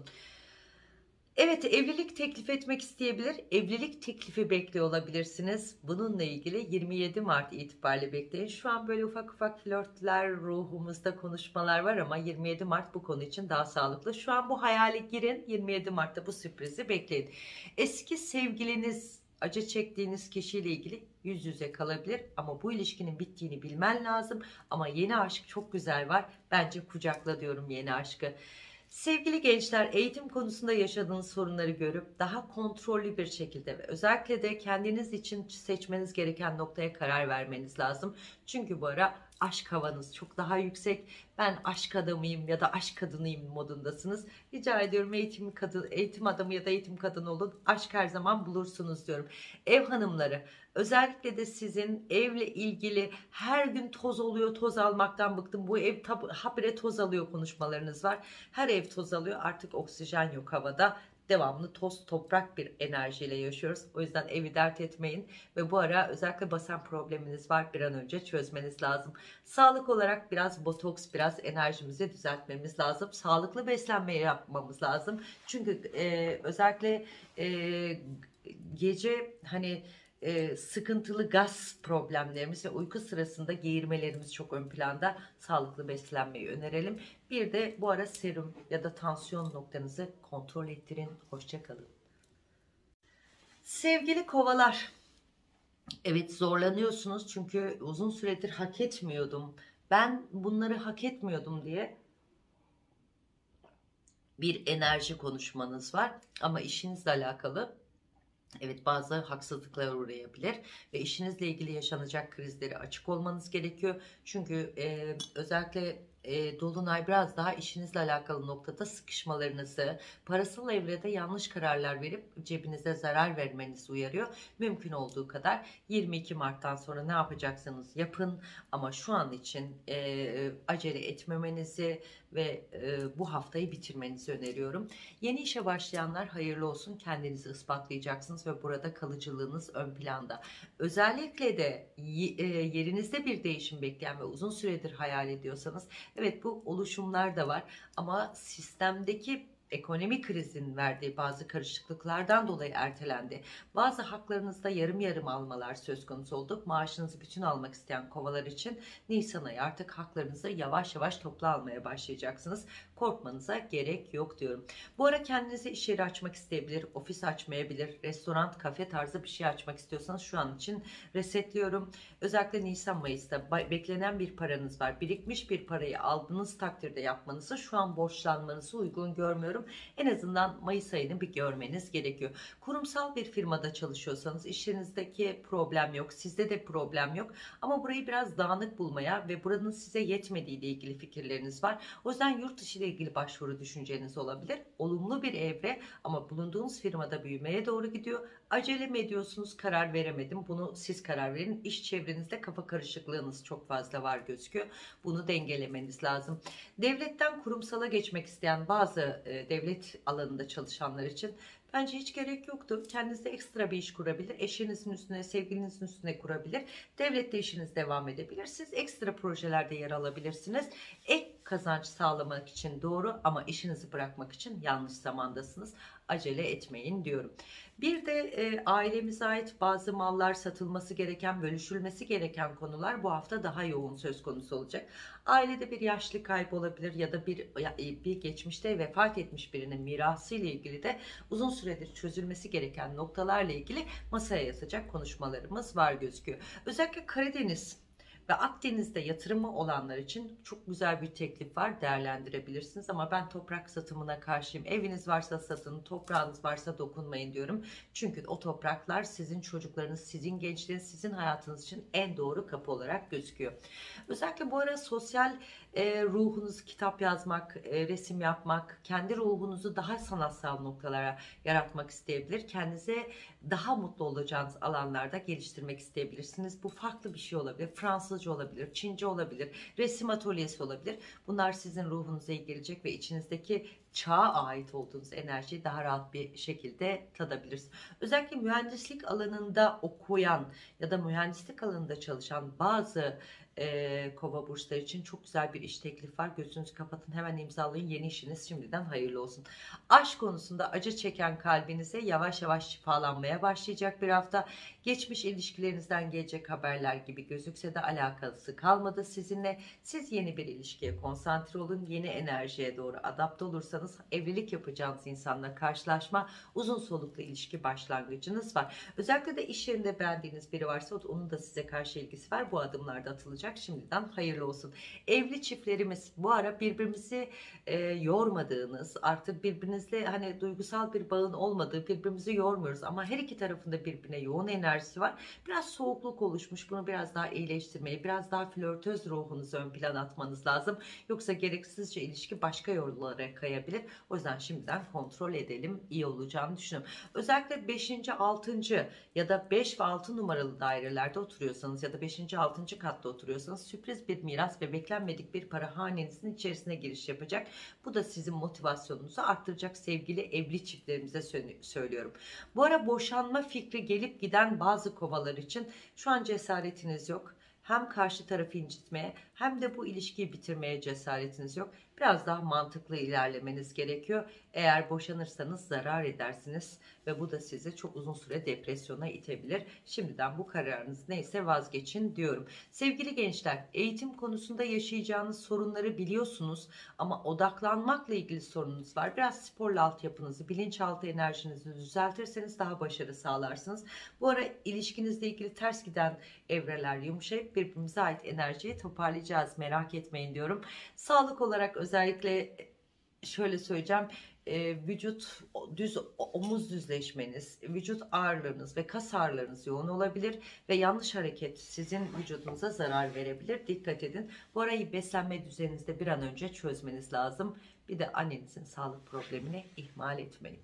Evet, evlilik teklif etmek isteyebilir. Evlilik teklifi bekliyor olabilirsiniz. Bununla ilgili yirmi yedi Mart itibariyle bekleyin. Şu an böyle ufak ufak flörtler, ruhumuzda konuşmalar var ama yirmi yedi Mart bu konu için daha sağlıklı. Şu an bu hayale girin. yirmi yedi Mart'ta bu sürprizi bekleyin. Eski sevgiliniz, acı çektiğiniz kişiyle ilgili yüz yüze kalabilir ama bu ilişkinin bittiğini bilmen lazım. Ama yeni aşk çok güzel var. Bence kucakla diyorum yeni aşkı. Sevgili gençler, eğitim konusunda yaşadığınız sorunları görüp daha kontrollü bir şekilde ve özellikle de kendiniz için seçmeniz gereken noktaya karar vermeniz lazım. Çünkü bu ara aşk havanız çok daha yüksek. Ben aşk adamıyım ya da aşk kadınıyım modundasınız. Rica ediyorum eğitim kadın, eğitim adamı ya da eğitim kadını olun. Aşk her zaman bulursunuz diyorum. Ev hanımları, özellikle de sizin evle ilgili her gün toz oluyor, toz almaktan bıktım. Bu ev habire toz alıyor konuşmalarınız var. Her ev toz alıyor, artık oksijen yok havada. Devamlı toz toprak bir enerjiyle yaşıyoruz. O yüzden evi dert etmeyin. Ve bu ara özellikle basen probleminiz var. Bir an önce çözmeniz lazım. Sağlık olarak biraz botoks, biraz enerjimizi düzeltmemiz lazım. Sağlıklı beslenmeyi yapmamız lazım. Çünkü e, özellikle e, gece hani e, sıkıntılı gaz problemlerimiz ve uyku sırasında geğirmelerimiz çok ön planda. Sağlıklı beslenmeyi önerelim. Bir de bu ara serum ya da tansiyon noktanızı kontrol ettirin. Hoşça kalın. Sevgili kovalar, evet zorlanıyorsunuz çünkü uzun süredir hak etmiyordum. Ben bunları hak etmiyordum diye bir enerji konuşmanız var ama işinizle alakalı evet bazı haksızlıklara uğrayabilir ve işinizle ilgili yaşanacak krizlere açık olmanız gerekiyor. Çünkü e, özellikle e, Dolunay biraz daha işinizle alakalı noktada sıkışmalarınızı, parasal evrede yanlış kararlar verip cebinize zarar vermenizi uyarıyor. Mümkün olduğu kadar yirmi iki Mart'tan sonra ne yapacaksanız yapın ama şu an için e, acele etmemenizi ve e, bu haftayı bitirmenizi öneriyorum. Yeni işe başlayanlar hayırlı olsun, kendinizi ispatlayacaksınız ve burada kalıcılığınız ön planda. Özellikle de y- e, yerinizde bir değişim bekleyen ve uzun süredir hayal ediyorsanız, evet, bu oluşumlar da var ama sistemdeki ekonomik krizin verdiği bazı karışıklıklardan dolayı ertelendi. Bazı haklarınızda yarım yarım almalar söz konusu oldu. Maaşınızı bütün almak isteyen kovalar için Nisan ayı artık haklarınızı yavaş yavaş toplu almaya başlayacaksınız. Korkmanıza gerek yok diyorum. Bu ara kendinize iş yeri açmak isteyebilir, ofis açmayabilir, restoran, kafe tarzı bir şey açmak istiyorsanız şu an için resetliyorum. Özellikle Nisan Mayıs'ta beklenen bir paranız var. Birikmiş bir parayı aldığınız takdirde yapmanızı, şu an borçlanmanızı uygun görmüyorum. En azından Mayıs ayını bir görmeniz gerekiyor. Kurumsal bir firmada çalışıyorsanız işinizdeki problem yok. Sizde de problem yok. Ama burayı biraz dağınık bulmaya ve buranın size yetmediği ile ilgili fikirleriniz var. O yüzden yurt dışı ile ilgili başvuru düşünceniz olabilir. Olumlu bir evre ama bulunduğunuz firmada büyümeye doğru gidiyor. Acele mi ediyorsunuz? Karar veremedim. Bunu siz karar verin. İş çevrenizde kafa karışıklığınız çok fazla var gözüküyor. Bunu dengelemeniz lazım. Devletten kurumsala geçmek isteyen bazı e, devlet alanında çalışanlar için bence hiç gerek yoktu. Kendinize ekstra bir iş kurabilir. Eşinizin üstüne, sevgilinizin üstüne kurabilir. Devlette işiniz devam edebilir. Siz ekstra projelerde yer alabilirsiniz. Ek kazanç sağlamak için doğru ama işinizi bırakmak için yanlış zamandasınız. Acele etmeyin diyorum. Bir de e, ailemize ait bazı mallar, satılması gereken, bölüşülmesi gereken konular bu hafta daha yoğun söz konusu olacak. Ailede bir yaşlı kaybı olabilir ya da bir bir geçmişte vefat etmiş birinin mirası ile ilgili de uzun süredir çözülmesi gereken noktalarla ilgili masaya yatacak konuşmalarımız var gözüküyor. Özellikle Karadeniz ve Akdeniz'de yatırımı olanlar için çok güzel bir teklif var, değerlendirebilirsiniz ama ben toprak satımına karşıyım. Eviniz varsa satın, toprağınız varsa dokunmayın diyorum. Çünkü o topraklar sizin çocuklarınız, sizin gençliğiniz, sizin hayatınız için en doğru kapı olarak gözüküyor. Özellikle bu ara sosyal e, ruhunuzu, kitap yazmak, e, resim yapmak, kendi ruhunuzu daha sanatsal noktalara yaratmak isteyebilir. Kendinize daha mutlu olacağınız alanlarda geliştirmek isteyebilirsiniz. Bu farklı bir şey olabilir. Fransızca olabilir, Çince olabilir, resim atölyesi olabilir. Bunlar sizin ruhunuza iyi gelecek ve içinizdeki çağa ait olduğunuz enerjiyi daha rahat bir şekilde tadabilirsiniz. Özellikle mühendislik alanında okuyan ya da mühendislik alanında çalışan bazı e, kova burçları için çok güzel bir iş teklif var. Gözünüzü kapatın, hemen imzalayın. Yeni işiniz şimdiden hayırlı olsun. Aşk konusunda acı çeken kalbinize yavaş yavaş şifalanmaya başlayacak bir hafta. Geçmiş ilişkilerinizden gelecek haberler gibi gözükse de alakası kalmadı sizinle. Siz yeni bir ilişkiye konsantre olun. Yeni enerjiye doğru adapte olursanız evlilik yapacağınız insanla karşılaşma, uzun soluklu ilişki başlangıcınız var. Özellikle de iş yerinde beğendiğiniz biri varsa onun da size karşı ilgisi var. Bu adımlarda atılacak. Şimdiden hayırlı olsun. Evli çiftlerimiz bu ara birbirimizi e, yormadığınız, artık birbirinizle hani duygusal bir bağın olmadığı, birbirimizi yormuyoruz ama her iki tarafında birbirine yoğun enerjisi var. Biraz soğukluk oluşmuş. Bunu biraz daha iyileştirmeyi, biraz daha flörtöz ruhunuzu ön plana atmanız lazım. Yoksa gereksizce ilişki başka yollara kayabilir. O yüzden şimdiden kontrol edelim. İyi olacağını düşünüyorum. Özellikle beşinci, altıncı ya da beş ve altı numaralı dairelerde oturuyorsanız ya da beşinci, altıncı katta oturuyorsanız sürpriz bir miras ve beklenmedik bir para hanenizin içerisine giriş yapacak. Bu da sizin motivasyonunuzu arttıracak sevgili evli çiftlerimize söylüyorum. Bu ara boşanma fikri gelip giden bazı kovalar için şu an cesaretiniz yok. Hem karşı tarafı incitmeye hem de bu ilişkiyi bitirmeye cesaretiniz yok. Biraz daha mantıklı ilerlemeniz gerekiyor. Eğer boşanırsanız zarar edersiniz ve bu da sizi çok uzun süre depresyona itebilir. Şimdiden bu kararınız neyse vazgeçin diyorum. Sevgili gençler, eğitim konusunda yaşayacağınız sorunları biliyorsunuz ama odaklanmakla ilgili sorununuz var. Biraz sporla altyapınızı, bilinçaltı enerjinizi düzeltirseniz daha başarı sağlarsınız. Bu ara ilişkinizle ilgili ters giden evreler yumuşayıp birbirimize ait enerjiyi toparlayacağız. Merak etmeyin diyorum. Sağlık olarak özellikle şöyle söyleyeceğim. e, vücut düz omuz düzleşmeniz, vücut ağırlığınız ve kas ağrılarınız yoğun olabilir ve yanlış hareket sizin vücudunuza zarar verebilir. Dikkat edin. Bu arayı beslenme düzeninizde bir an önce çözmeniz lazım. Bir de annenizin sağlık problemini ihmal etmeyin.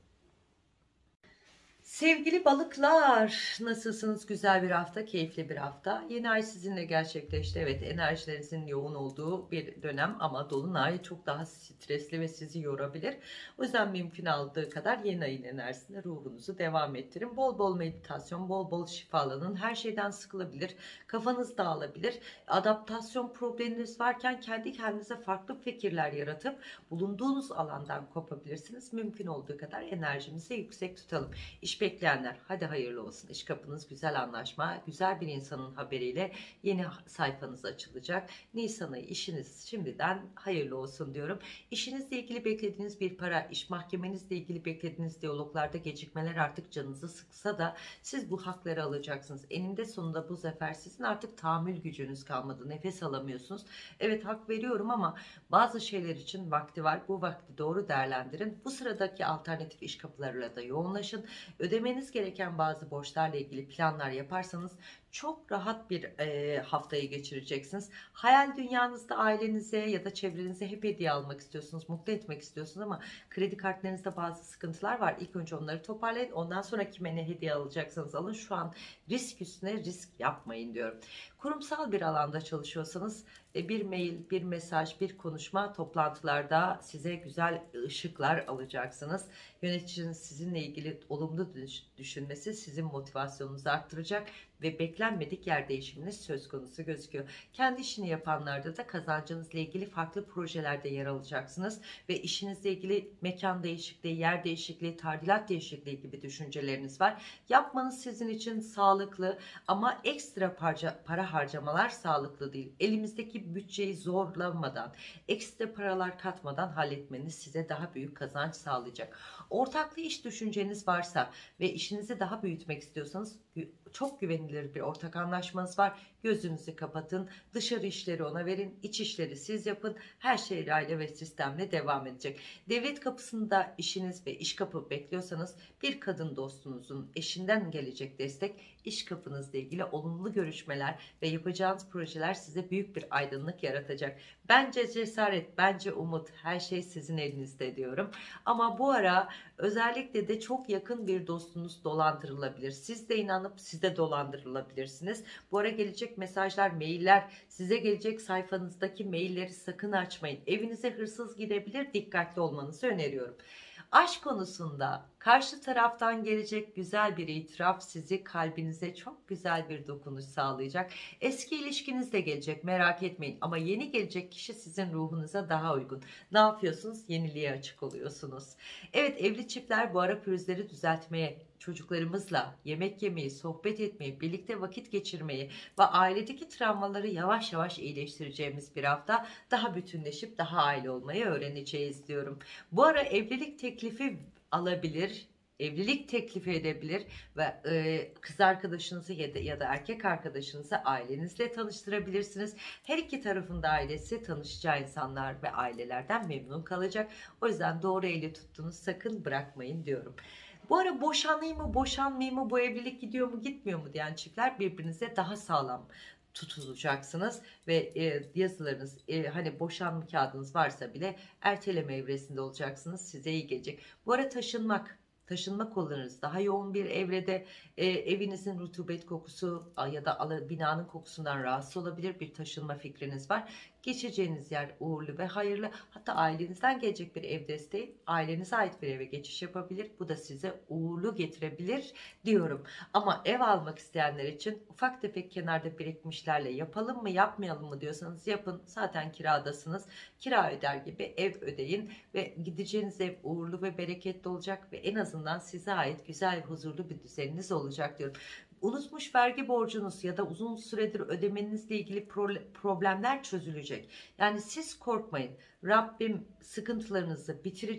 Sevgili balıklar, nasılsınız? Güzel bir hafta, keyifli bir hafta. Yeni ay sizinle gerçekleşti. Evet, enerjilerinizin yoğun olduğu bir dönem ama dolunay çok daha stresli ve sizi yorabilir. O yüzden mümkün olduğu kadar yeni ayın enerjisinde ruhunuzu devam ettirin. Bol bol meditasyon, bol bol şifalanın. Her şeyden sıkılabilir, kafanız dağılabilir. Adaptasyon probleminiz varken kendi kendinize farklı fikirler yaratıp bulunduğunuz alandan kopabilirsiniz. Mümkün olduğu kadar enerjimizi yüksek tutalım. İş bekleyenler hadi hayırlı olsun. İş kapınız güzel anlaşma, güzel bir insanın haberiyle yeni sayfanız açılacak. Nisan ayı işiniz şimdiden hayırlı olsun diyorum. İşinizle ilgili beklediğiniz bir para, iş mahkemenizle ilgili beklediğiniz diyaloglarda gecikmeler artık canınızı sıksa da siz bu hakları alacaksınız. Eninde sonunda bu zafer sizin artık tahammül gücünüz kalmadı. Nefes alamıyorsunuz. Evet hak veriyorum ama bazı şeyler için vakti var. Bu vakti doğru değerlendirin. Bu sıradaki alternatif iş kapılarıyla da yoğunlaşın. Ödemeniz gereken bazı borçlarla ilgili planlar yaparsanız çok rahat bir e, haftayı geçireceksiniz. Hayal dünyanızda ailenize ya da çevrenize hep hediye almak istiyorsunuz, mutlu etmek istiyorsunuz ama kredi kartlarınızda bazı sıkıntılar var. İlk önce onları toparlayın. Ondan sonra kime ne hediye alacaksanız alın. Şu an risk üstüne risk yapmayın diyorum. Kurumsal bir alanda çalışıyorsanız bir mail, bir mesaj, bir konuşma toplantılarda size güzel ışıklar alacaksınız. Yöneticiniz sizinle ilgili olumlu düşünmesi sizin motivasyonunuzu arttıracak ve beklenmedik yer değişiminiz söz konusu gözüküyor. Kendi işini yapanlarda da kazancınızla ilgili farklı projelerde yer alacaksınız ve işinizle ilgili mekan değişikliği, yer değişikliği, tadilat değişikliği gibi düşünceleriniz var. Yapmanız sizin için sağlıklı ama ekstra para, para harcamalar sağlıklı değil. Elimizdeki bütçeyi zorlamadan, ekstra paralar katmadan halletmeniz size daha büyük kazanç sağlayacak. Ortaklı iş düşünceniz varsa ve işinizi daha büyütmek istiyorsanız çok güvenilir bir ortak anlaşmanız var. Gözünüzü kapatın. Dışarı işleri ona verin. İç işleri siz yapın. Her şey rayla ve sistemle devam edecek. Devlet kapısında işiniz ve iş kapı bekliyorsanız bir kadın dostunuzun eşinden gelecek destek, iş kapınızla ilgili olumlu görüşmeler ve yapacağınız projeler size büyük bir aydınlık yaratacak. Bence cesaret, bence umut, her şey sizin elinizde diyorum. Ama bu ara özellikle de çok yakın bir dostunuz dolandırılabilir. Siz de inanıp siz de dolandırılabilirsiniz. Bu ara gelecek mesajlar, mailler, size gelecek sayfanızdaki mailleri sakın açmayın. Evinize hırsız girebilir, dikkatli olmanızı öneriyorum. Aşk konusunda karşı taraftan gelecek güzel bir itiraf sizi kalbinize çok güzel bir dokunuş sağlayacak. Eski ilişkiniz de gelecek, merak etmeyin ama yeni gelecek kişi sizin ruhunuza daha uygun. Ne yapıyorsunuz? Yeniliğe açık oluyorsunuz. Evet, evli çiftler bu ara pürüzleri düzeltmeye, çocuklarımızla yemek yemeyi, sohbet etmeyi, birlikte vakit geçirmeyi ve ailedeki travmaları yavaş yavaş iyileştireceğimiz bir hafta, daha bütünleşip daha aile olmayı öğreneceğiz diyorum. Bu ara evlilik teklifi alabilir, evlilik teklifi edebilir ve e, kız arkadaşınızı ya da, ya da erkek arkadaşınızı ailenizle tanıştırabilirsiniz. Her iki tarafın da ailesi tanışacağı insanlar ve ailelerden memnun kalacak. O yüzden doğru eli tuttuğunuz sakın bırakmayın diyorum. Bu ara boşanayım mı boşanmayayım mı, bu evlilik gidiyor mu gitmiyor mu diyen çiftler birbirinize daha sağlam tutulacaksınız ve e, yazılarınız e, hani boşanma kağıdınız varsa bile erteleme evresinde olacaksınız, size iyi gelecek. Bu ara taşınmak taşınma kollarınız daha yoğun bir evrede, e, evinizin rutubet kokusu ya da binanın kokusundan rahatsız olabilir, bir taşınma fikriniz var. Geçeceğiniz yer uğurlu ve hayırlı, hatta ailenizden gelecek bir ev desteği ailenize ait bir eve geçiş yapabilir, bu da size uğurlu getirebilir diyorum. Ama ev almak isteyenler için ufak tefek kenarda birikmişlerle yapalım mı yapmayalım mı diyorsanız yapın, zaten kiradasınız, kira öder gibi ev ödeyin ve gideceğiniz ev uğurlu ve bereketli olacak ve en azından size ait güzel huzurlu bir düzeniniz olacak diyorum. Unutmuş vergi borcunuz ya da uzun süredir ödemenizle ilgili problemler çözülecek. Yani siz korkmayın. Rabbim sıkıntılarınızı bitirecek.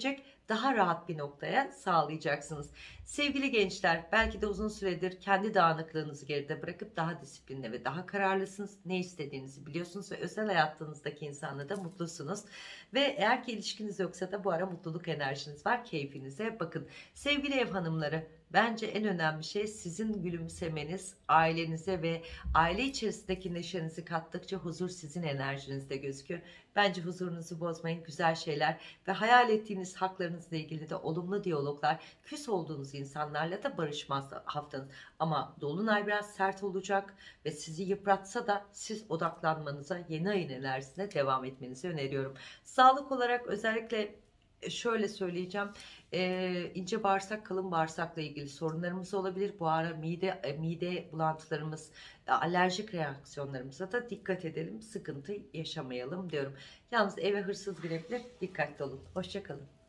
daha rahat bir noktaya sağlayacaksınız. Sevgili gençler, belki de uzun süredir kendi dağınıklığınızı geride bırakıp daha disiplinli ve daha kararlısınız. Ne istediğinizi biliyorsunuz ve özel hayatınızdaki insanla da mutlusunuz. Ve eğer ki ilişkiniz yoksa da bu ara mutluluk enerjiniz var. Keyfinize bakın. Sevgili ev hanımları, bence en önemli şey sizin gülümsemeniz, ailenize ve aile içerisindeki neşenizi kattıkça huzur sizin enerjinizde gözüküyor. Bence huzurunuzu bozmayın, güzel şeyler ve hayal ettiğiniz haklarınızla ilgili de olumlu diyaloglar, küs olduğunuz insanlarla da barışmaz haftanız. Ama dolunay biraz sert olacak ve sizi yıpratsa da siz odaklanmanıza, yeni ayın enerjisine devam etmenizi öneriyorum. Sağlık olarak özellikle şöyle söyleyeceğim, e, ince bağırsak kalın bağırsakla ilgili sorunlarımız olabilir. Bu ara mide e, mide bulantılarımız, e, alerjik reaksiyonlarımıza da dikkat edelim, sıkıntı yaşamayalım diyorum. Yalnız eve hırsız girebilir, dikkatli olun. Hoşça kalın.